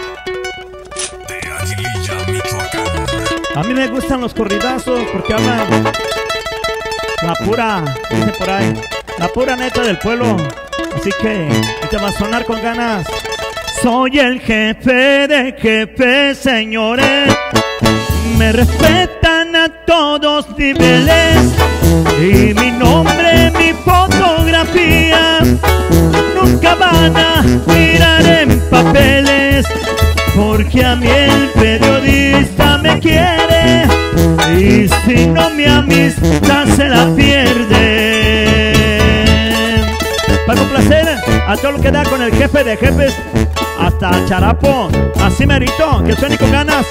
De Aguililla, Michoacán. A mí me gustan los corridazos porque hablan la pura, dicen por ahí, la pura neta del pueblo. Así que te va a sonar con ganas. Soy el jefe de jefes, señores. Me respetan a todos niveles y mi nombre, mi fotografía nunca van a mirar en papeles, porque a mí el periodista me quiere y si no mi amistad se la pierde. Para complacer a todo lo que da con el jefe de jefes hasta Charapo, así merito, que suene con ganas.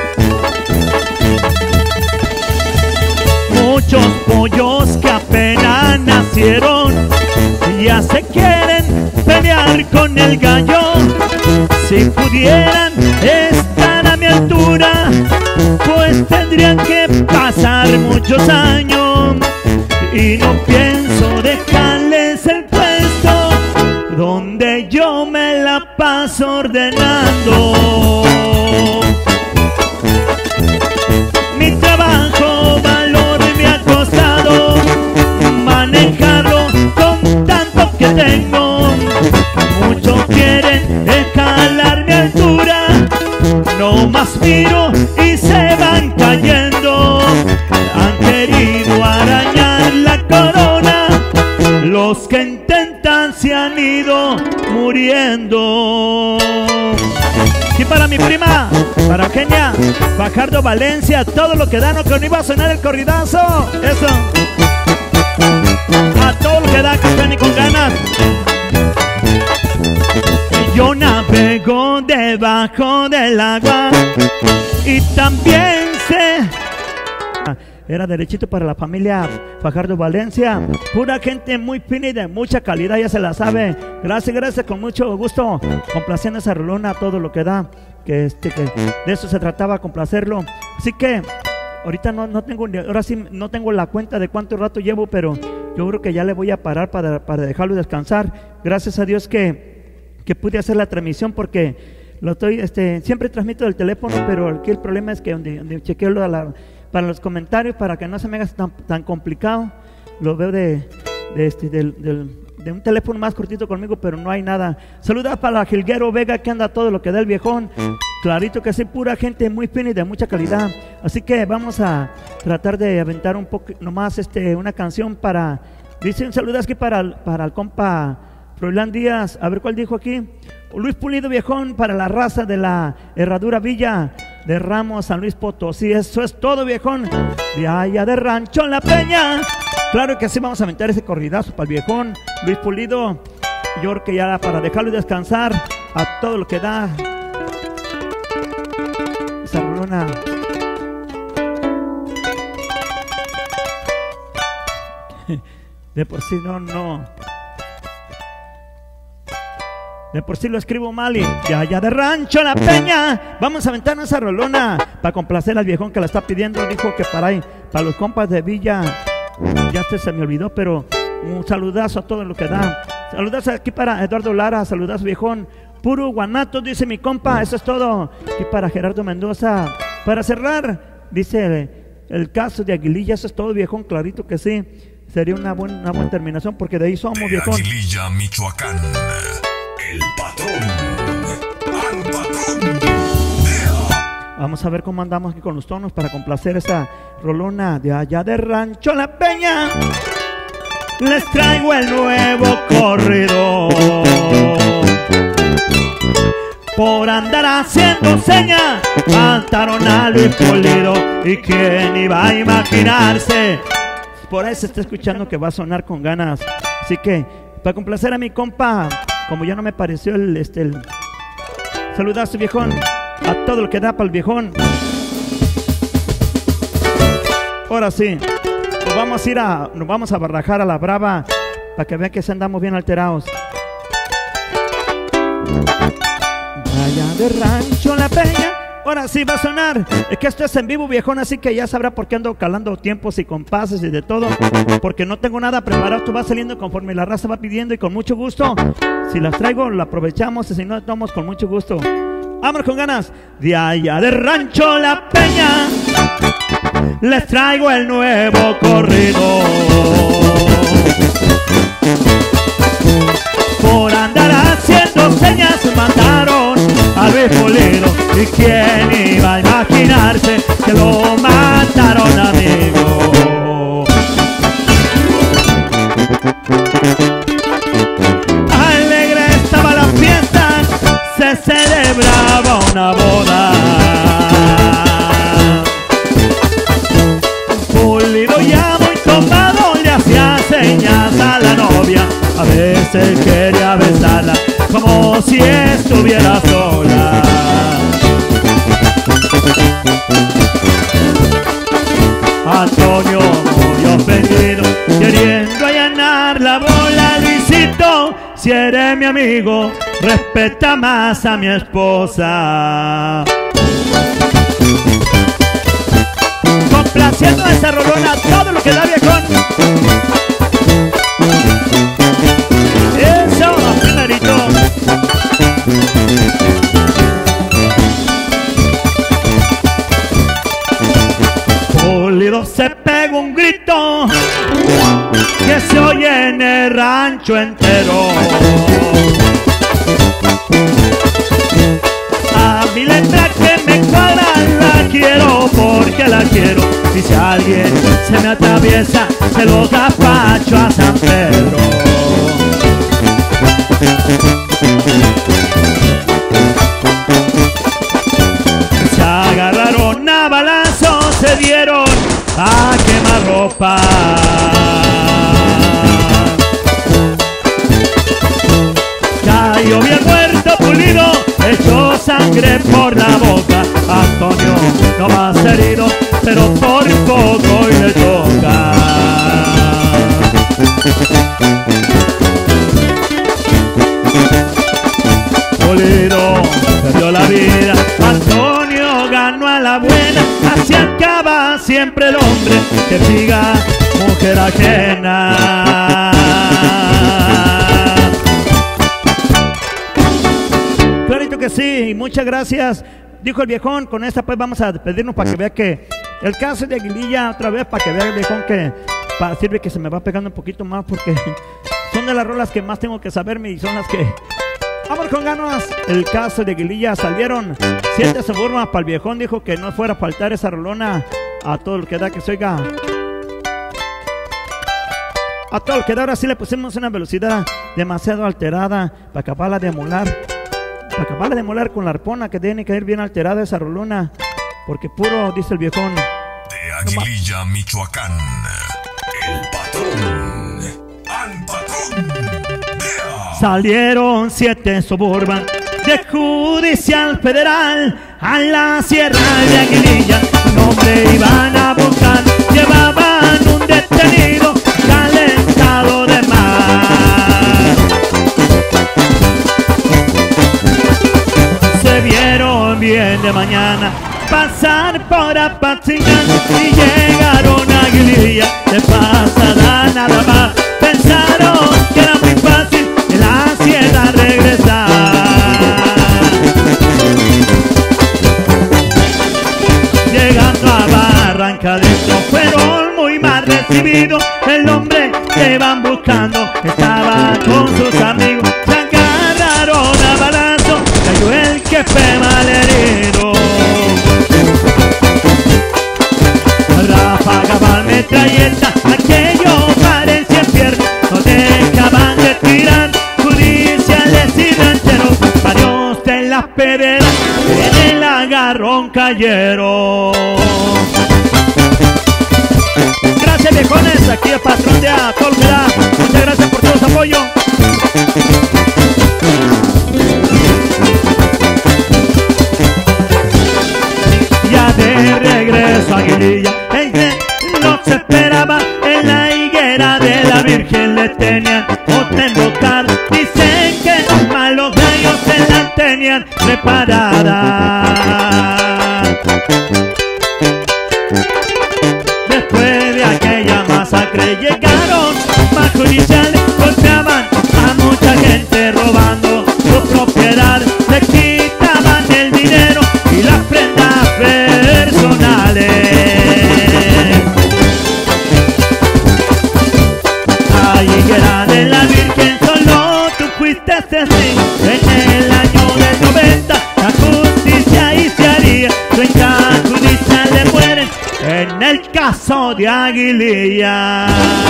Muchos pollos que apenas nacieron ya se quieren pelear con el gallo. Si pudieran estar a mi altura, pues tendrían que pasar muchos años. Y no pienso dejarles el puesto donde yo me la paso ordenando. Mi trabajo valor me ha costado manejarlo con tanto que tengo. Muchos quieren escalar mi altura, no más miro y se van cayendo. Han querido arañar la corona, los que intentan se han ido muriendo. Y para mi prima, para Kenia, Fajardo, Valencia, todo lo que da, no que no iba a sonar el corridazo. Eso. A todo lo que da, que suene con ganas. Yo navego debajo del agua y también sé. Era derechito para la familia Fajardo, Valencia. Pura gente muy fina y de mucha calidad, ya se la sabe. Gracias, gracias, con mucho gusto. Complaciendo esa rolona, todo lo que da. Que, este, que de eso se trataba, complacerlo. Así que ahorita no, no tengo, ahora sí no tengo la cuenta de cuánto rato llevo, pero yo creo que ya le voy a parar para, para dejarlo descansar. Gracias a Dios que, que pude hacer la transmisión porque lo estoy, este, siempre transmito del teléfono, pero aquí el problema es que donde, donde chequeo lo de la, para los comentarios, para que no se me haga tan, tan complicado, lo veo de, de, este, del, del, de un teléfono más cortito conmigo, pero no hay nada. Saluda para la Gilguero Vega, que anda todo lo que da el viejón. Clarito que sí, pura gente muy fina y de mucha calidad. Así que vamos a tratar de aventar un poco, nomás este, una canción para, dice un saludo aquí para, para el compa Froilán Díaz, a ver cuál dijo aquí. Luis Pulido, viejón, para la raza de la Herradura Villa de Ramos, San Luis Potosí. Eso es todo, viejón, de allá de Rancho La Peña. Claro que sí, vamos a aventar ese corridazo para el viejón Luis Pulido. Yo creo que ya para dejarlo descansar a todo lo que da. Esa rolona. De por sí no, no. De por sí lo escribo mal y de allá de Rancho La Peña. Vamos a aventarnos esa rolona para complacer al viejón que la está pidiendo. Dijo que para ahí, para los compas de Villa. Ya este se me olvidó, pero un saludazo a todo lo que da. Saludazo aquí para Eduardo Lara, saludazo viejón. Puro guanato, dice mi compa, eso es todo. Aquí para Gerardo Mendoza. Para cerrar, dice el, el caso de Aguililla, eso es todo, viejón, clarito que sí. Sería una buena, una buena terminación porque de ahí somos, de viejón. Aguililla, Michoacán, el patrón, al patrón. Vamos a ver cómo andamos aquí con los tonos para complacer esa rolona de allá de Rancho La Peña. Les traigo el nuevo corrido. Por andar haciendo señas, cantaron a Luis Pulido. ¿Y quién iba a imaginarse? Por ahí se está escuchando que va a sonar con ganas. Así que, para complacer a mi compa, como ya no me pareció el, este, el saludazo viejón, a todo lo que da para el viejón. Ahora sí, nos vamos a ir a, nos vamos a barrajar a la brava para que vean que se andamos bien alterados. Allá de Rancho La Peña, ahora sí va a sonar. Es que esto es en vivo, viejón, así que ya sabrá por qué ando calando tiempos y compases y de todo, porque no tengo nada preparado. Esto va saliendo conforme la raza va pidiendo y con mucho gusto. Si las traigo, la aprovechamos, y si no, tomamos con mucho gusto. Vámonos con ganas. De allá de Rancho La Peña les traigo el nuevo corrido. Por andar haciendo señas mataron a Luis Pulido. ¿Y quién iba a imaginarse que lo mataron, amigo? Alegre estaba la fiesta, se celebraba una boda. Pulido ya muy tomado le hacía señas a la novia. A veces quería besarla como si estuviera sola. Antonio muy ofendido, queriendo allanar la bola. Luisito, si eres mi amigo, respeta más a mi esposa. Complaciendo a esa rolona todo lo que da, viejón. Eso, primerito. Pulido se pegó un grito que se oye en el rancho entero. A mi letra que me cuadra la quiero porque la quiero. Y si alguien se me atraviesa, se lo despacho a San Pedro. Se agarraron a balazos, se dieron a quemarropa. Cayó bien muerto Pulido, echó sangre por la boca. Antonio no más herido, pero por poco y le toca. Pulido perdió la vida, Antonio ganó a la buena. Así acaba siempre el hombre que siga mujer ajena. Clarito que sí, muchas gracias. Dijo el viejón, con esta pues vamos a despedirnos para que vea que el caso de Aguililla, otra vez para que vea el viejón que para, sirve que se me va pegando un poquito más, porque son de las rolas que más tengo que saberme y son las que... Vamos con ganas. El caso de Aguililla, salieron siete suburban para el viejón. Dijo que no fuera a faltar esa rolona a todo el que da, que se oiga a todo el que da. Ahora sí le pusimos una velocidad demasiado alterada para acabarla de emular, para acabarla de emular con la arpona, que tiene que ir bien alterada esa rolona, porque puro, dice el viejón. De Aguililla, no, Michoacán, el patrón, al patrón. Salieron siete suburban de Judicial Federal a la Sierra de Aguililla. Un hombre iban a buscar, llevaban un detenido calentado de mar. Se vieron bien de mañana pasar por Apatzingán y llegaron a Aguililla de pasada nada más. Pensaron que era muy fácil de la sierra regresar. Llegando a Barranca Adentro fueron muy mal recibidos. El hombre que iban buscando estaba con sus amigos. Se agarraron a balazo, cayó el que fue malherido. Ráfaga, bal, metralleta, aquello parecía infierno. No dejaban de tirar judiciales y rancheros. Varios de las pederas en el agarrón cayeron. Gracias, viejones, aquí el patrón de Atolgera. Muchas gracias por todo su apoyo. Ya de regreso a Aguililla, higuera de la Virgen le tenían otra invocar. Dicen que los malos gallos se la tenían preparada. Después de aquella masacre llegaron más judiciales, golpeaban a mucha gente robando su propiedad, le quitaban el dinero y las prendas personales. Ay, higuera de la Virgen, solo tú fuiste así. En el año del noventa la justicia ahí se haría, treinta judiciales le mueren en el caso de Aguililla.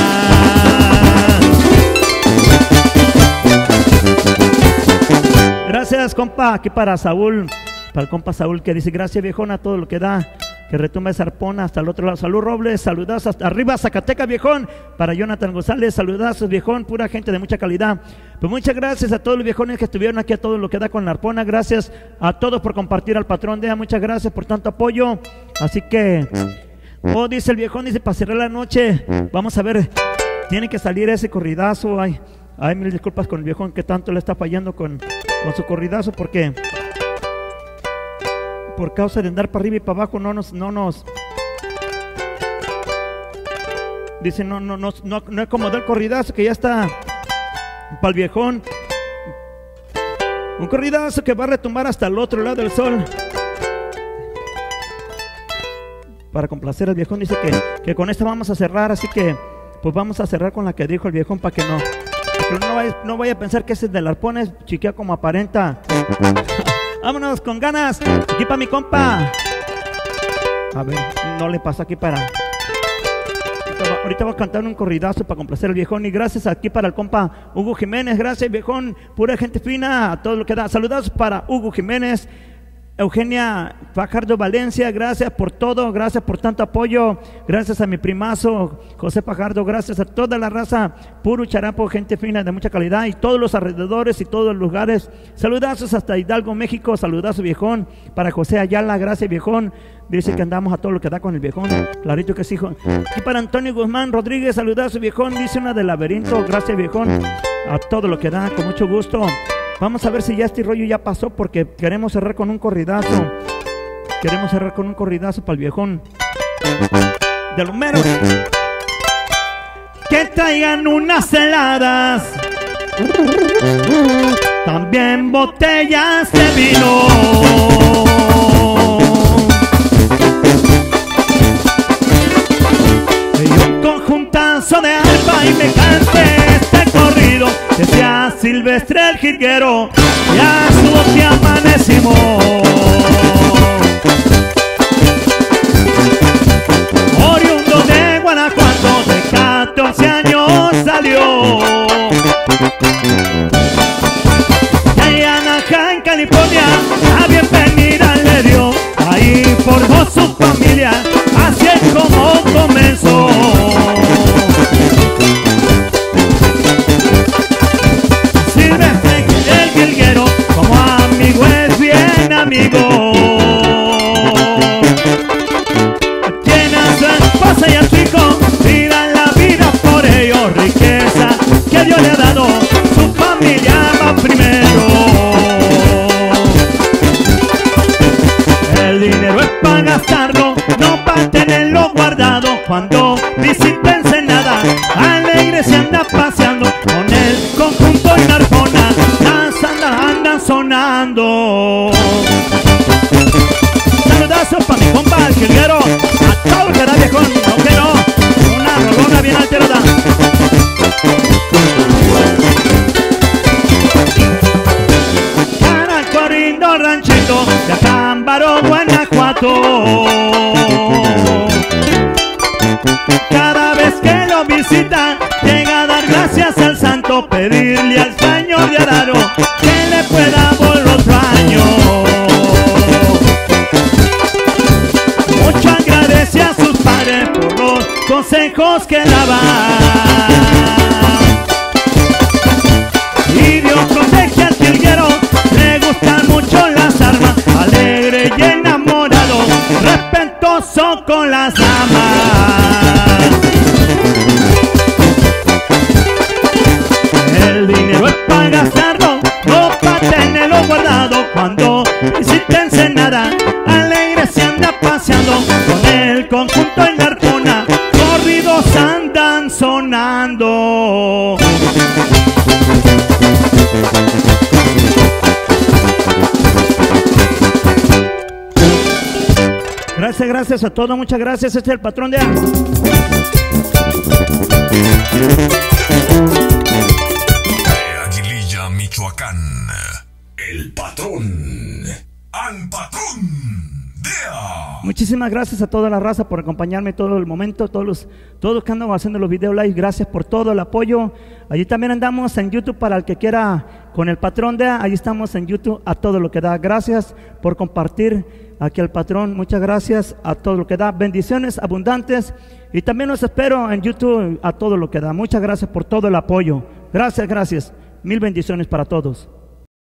Gracias, compa, aquí para Saúl, para el compa Saúl, que dice: gracias, viejón, a todo lo que da, que retumbe esa arpona hasta el otro lado. Salud, Robles, saludazos hasta arriba, Zacatecas, viejón. Para Jonathan González, saludazos, viejón, pura gente de mucha calidad. Pues muchas gracias a todos los viejones que estuvieron aquí, a todo lo que da con la arpona. Gracias a todos por compartir al patrón de ella, muchas gracias por tanto apoyo. Así que, oh, dice el viejón, dice, para cerrar la noche, vamos a ver, tiene que salir ese corridazo. Ay, ay, mil disculpas con el viejón que tanto le está fallando con, con su corridazo, porque por causa de andar para arriba y para abajo no nos, no nos, dice, no, no, no, no, no acomodó el corridazo, que ya está para el viejón. Un corridazo que va a retumbar hasta el otro lado del sol. Para complacer al viejón, dice que, que con esta vamos a cerrar, así que pues vamos a cerrar con la que dijo el viejón, para que no, para que no vaya, no vaya a pensar que ese del arpón es chiquea como aparenta. Vámonos con ganas, aquí para mi compa. A ver, no le pasa aquí para... Ahorita, va, ahorita voy a cantar un corridazo para complacer al viejón. Y gracias aquí para el compa Hugo Jiménez. Gracias, viejón, pura gente fina, a todo lo que da. Saludos para Hugo Jiménez, Eugenia Fajardo Valencia, gracias por todo, gracias por tanto apoyo, gracias a mi primazo José Fajardo, gracias a toda la raza, puro charapo, gente fina de mucha calidad, y todos los alrededores y todos los lugares. Saludazos hasta Hidalgo, México, saludazo, viejón, para José Ayala, gracias, viejón, dice que andamos a todo lo que da con el viejón, clarito que sí, hijo. Y para Antonio Guzmán Rodríguez, saludazo, viejón, dice una de Laberinto, gracias, viejón, a todo lo que da, con mucho gusto. Vamos a ver si ya este rollo ya pasó, porque queremos cerrar con un corridazo. Queremos cerrar con un corridazo para el viejón de los meros. Que traigan unas heladas, también botellas de vino. Y un conjuntazo de arpa y me cante este corrido. Decía Silvestre el Jilguero, ya subo que amanecimos. Oriundo de Guanajuato, de catorce años salió. Y allá en Anaheim, California, la bienvenida le dio. Ahí formó su familia, así es como comenzó. Como amigo es bien amigo. Tiene a su esposa y a su hijo, vivan la vida por ellos. Riqueza que Dios le ha dado, su familia va primero. El dinero es para gastarlo, no para tenerlo guardado. Cuando visita Ensenada, alegre se anda paseando con el conjunto y la arpona. Andan sonando. Saludazos para mi compa el Jilguero, a todo el que da, viejón, aunque no, una rolona bien alterada. Para corriendo ranchito de Acámbaro, Guanajuato. Cada vez que lo visita, llega a dar gracias al santo, pedirle al Señor de Araro que le pueda volver otro año. Mucho agradece a sus padres por los consejos que daban. Y Dios protege al Jilguero, le gustan mucho las armas, alegre y enamorado, respetuoso con las damas. tomando, visítense nada, alegre se anda paseando, con el conjunto en la Arjona, corridos andan sonando. Gracias, gracias a todos, muchas gracias. Este es el patrón de A. Aguililla, Michoacán, el patrón, al patrón de A. Muchísimas gracias a toda la raza por acompañarme todo el momento, todos los, todos los que andan haciendo los videos live, gracias por todo el apoyo. Allí también andamos en YouTube para el que quiera con el patrón de A, allí estamos en YouTube a todo lo que da. Gracias por compartir aquí al patrón, muchas gracias a todo lo que da, bendiciones abundantes, y también los espero en YouTube a todo lo que da. Muchas gracias por todo el apoyo, gracias, gracias, mil bendiciones para todos.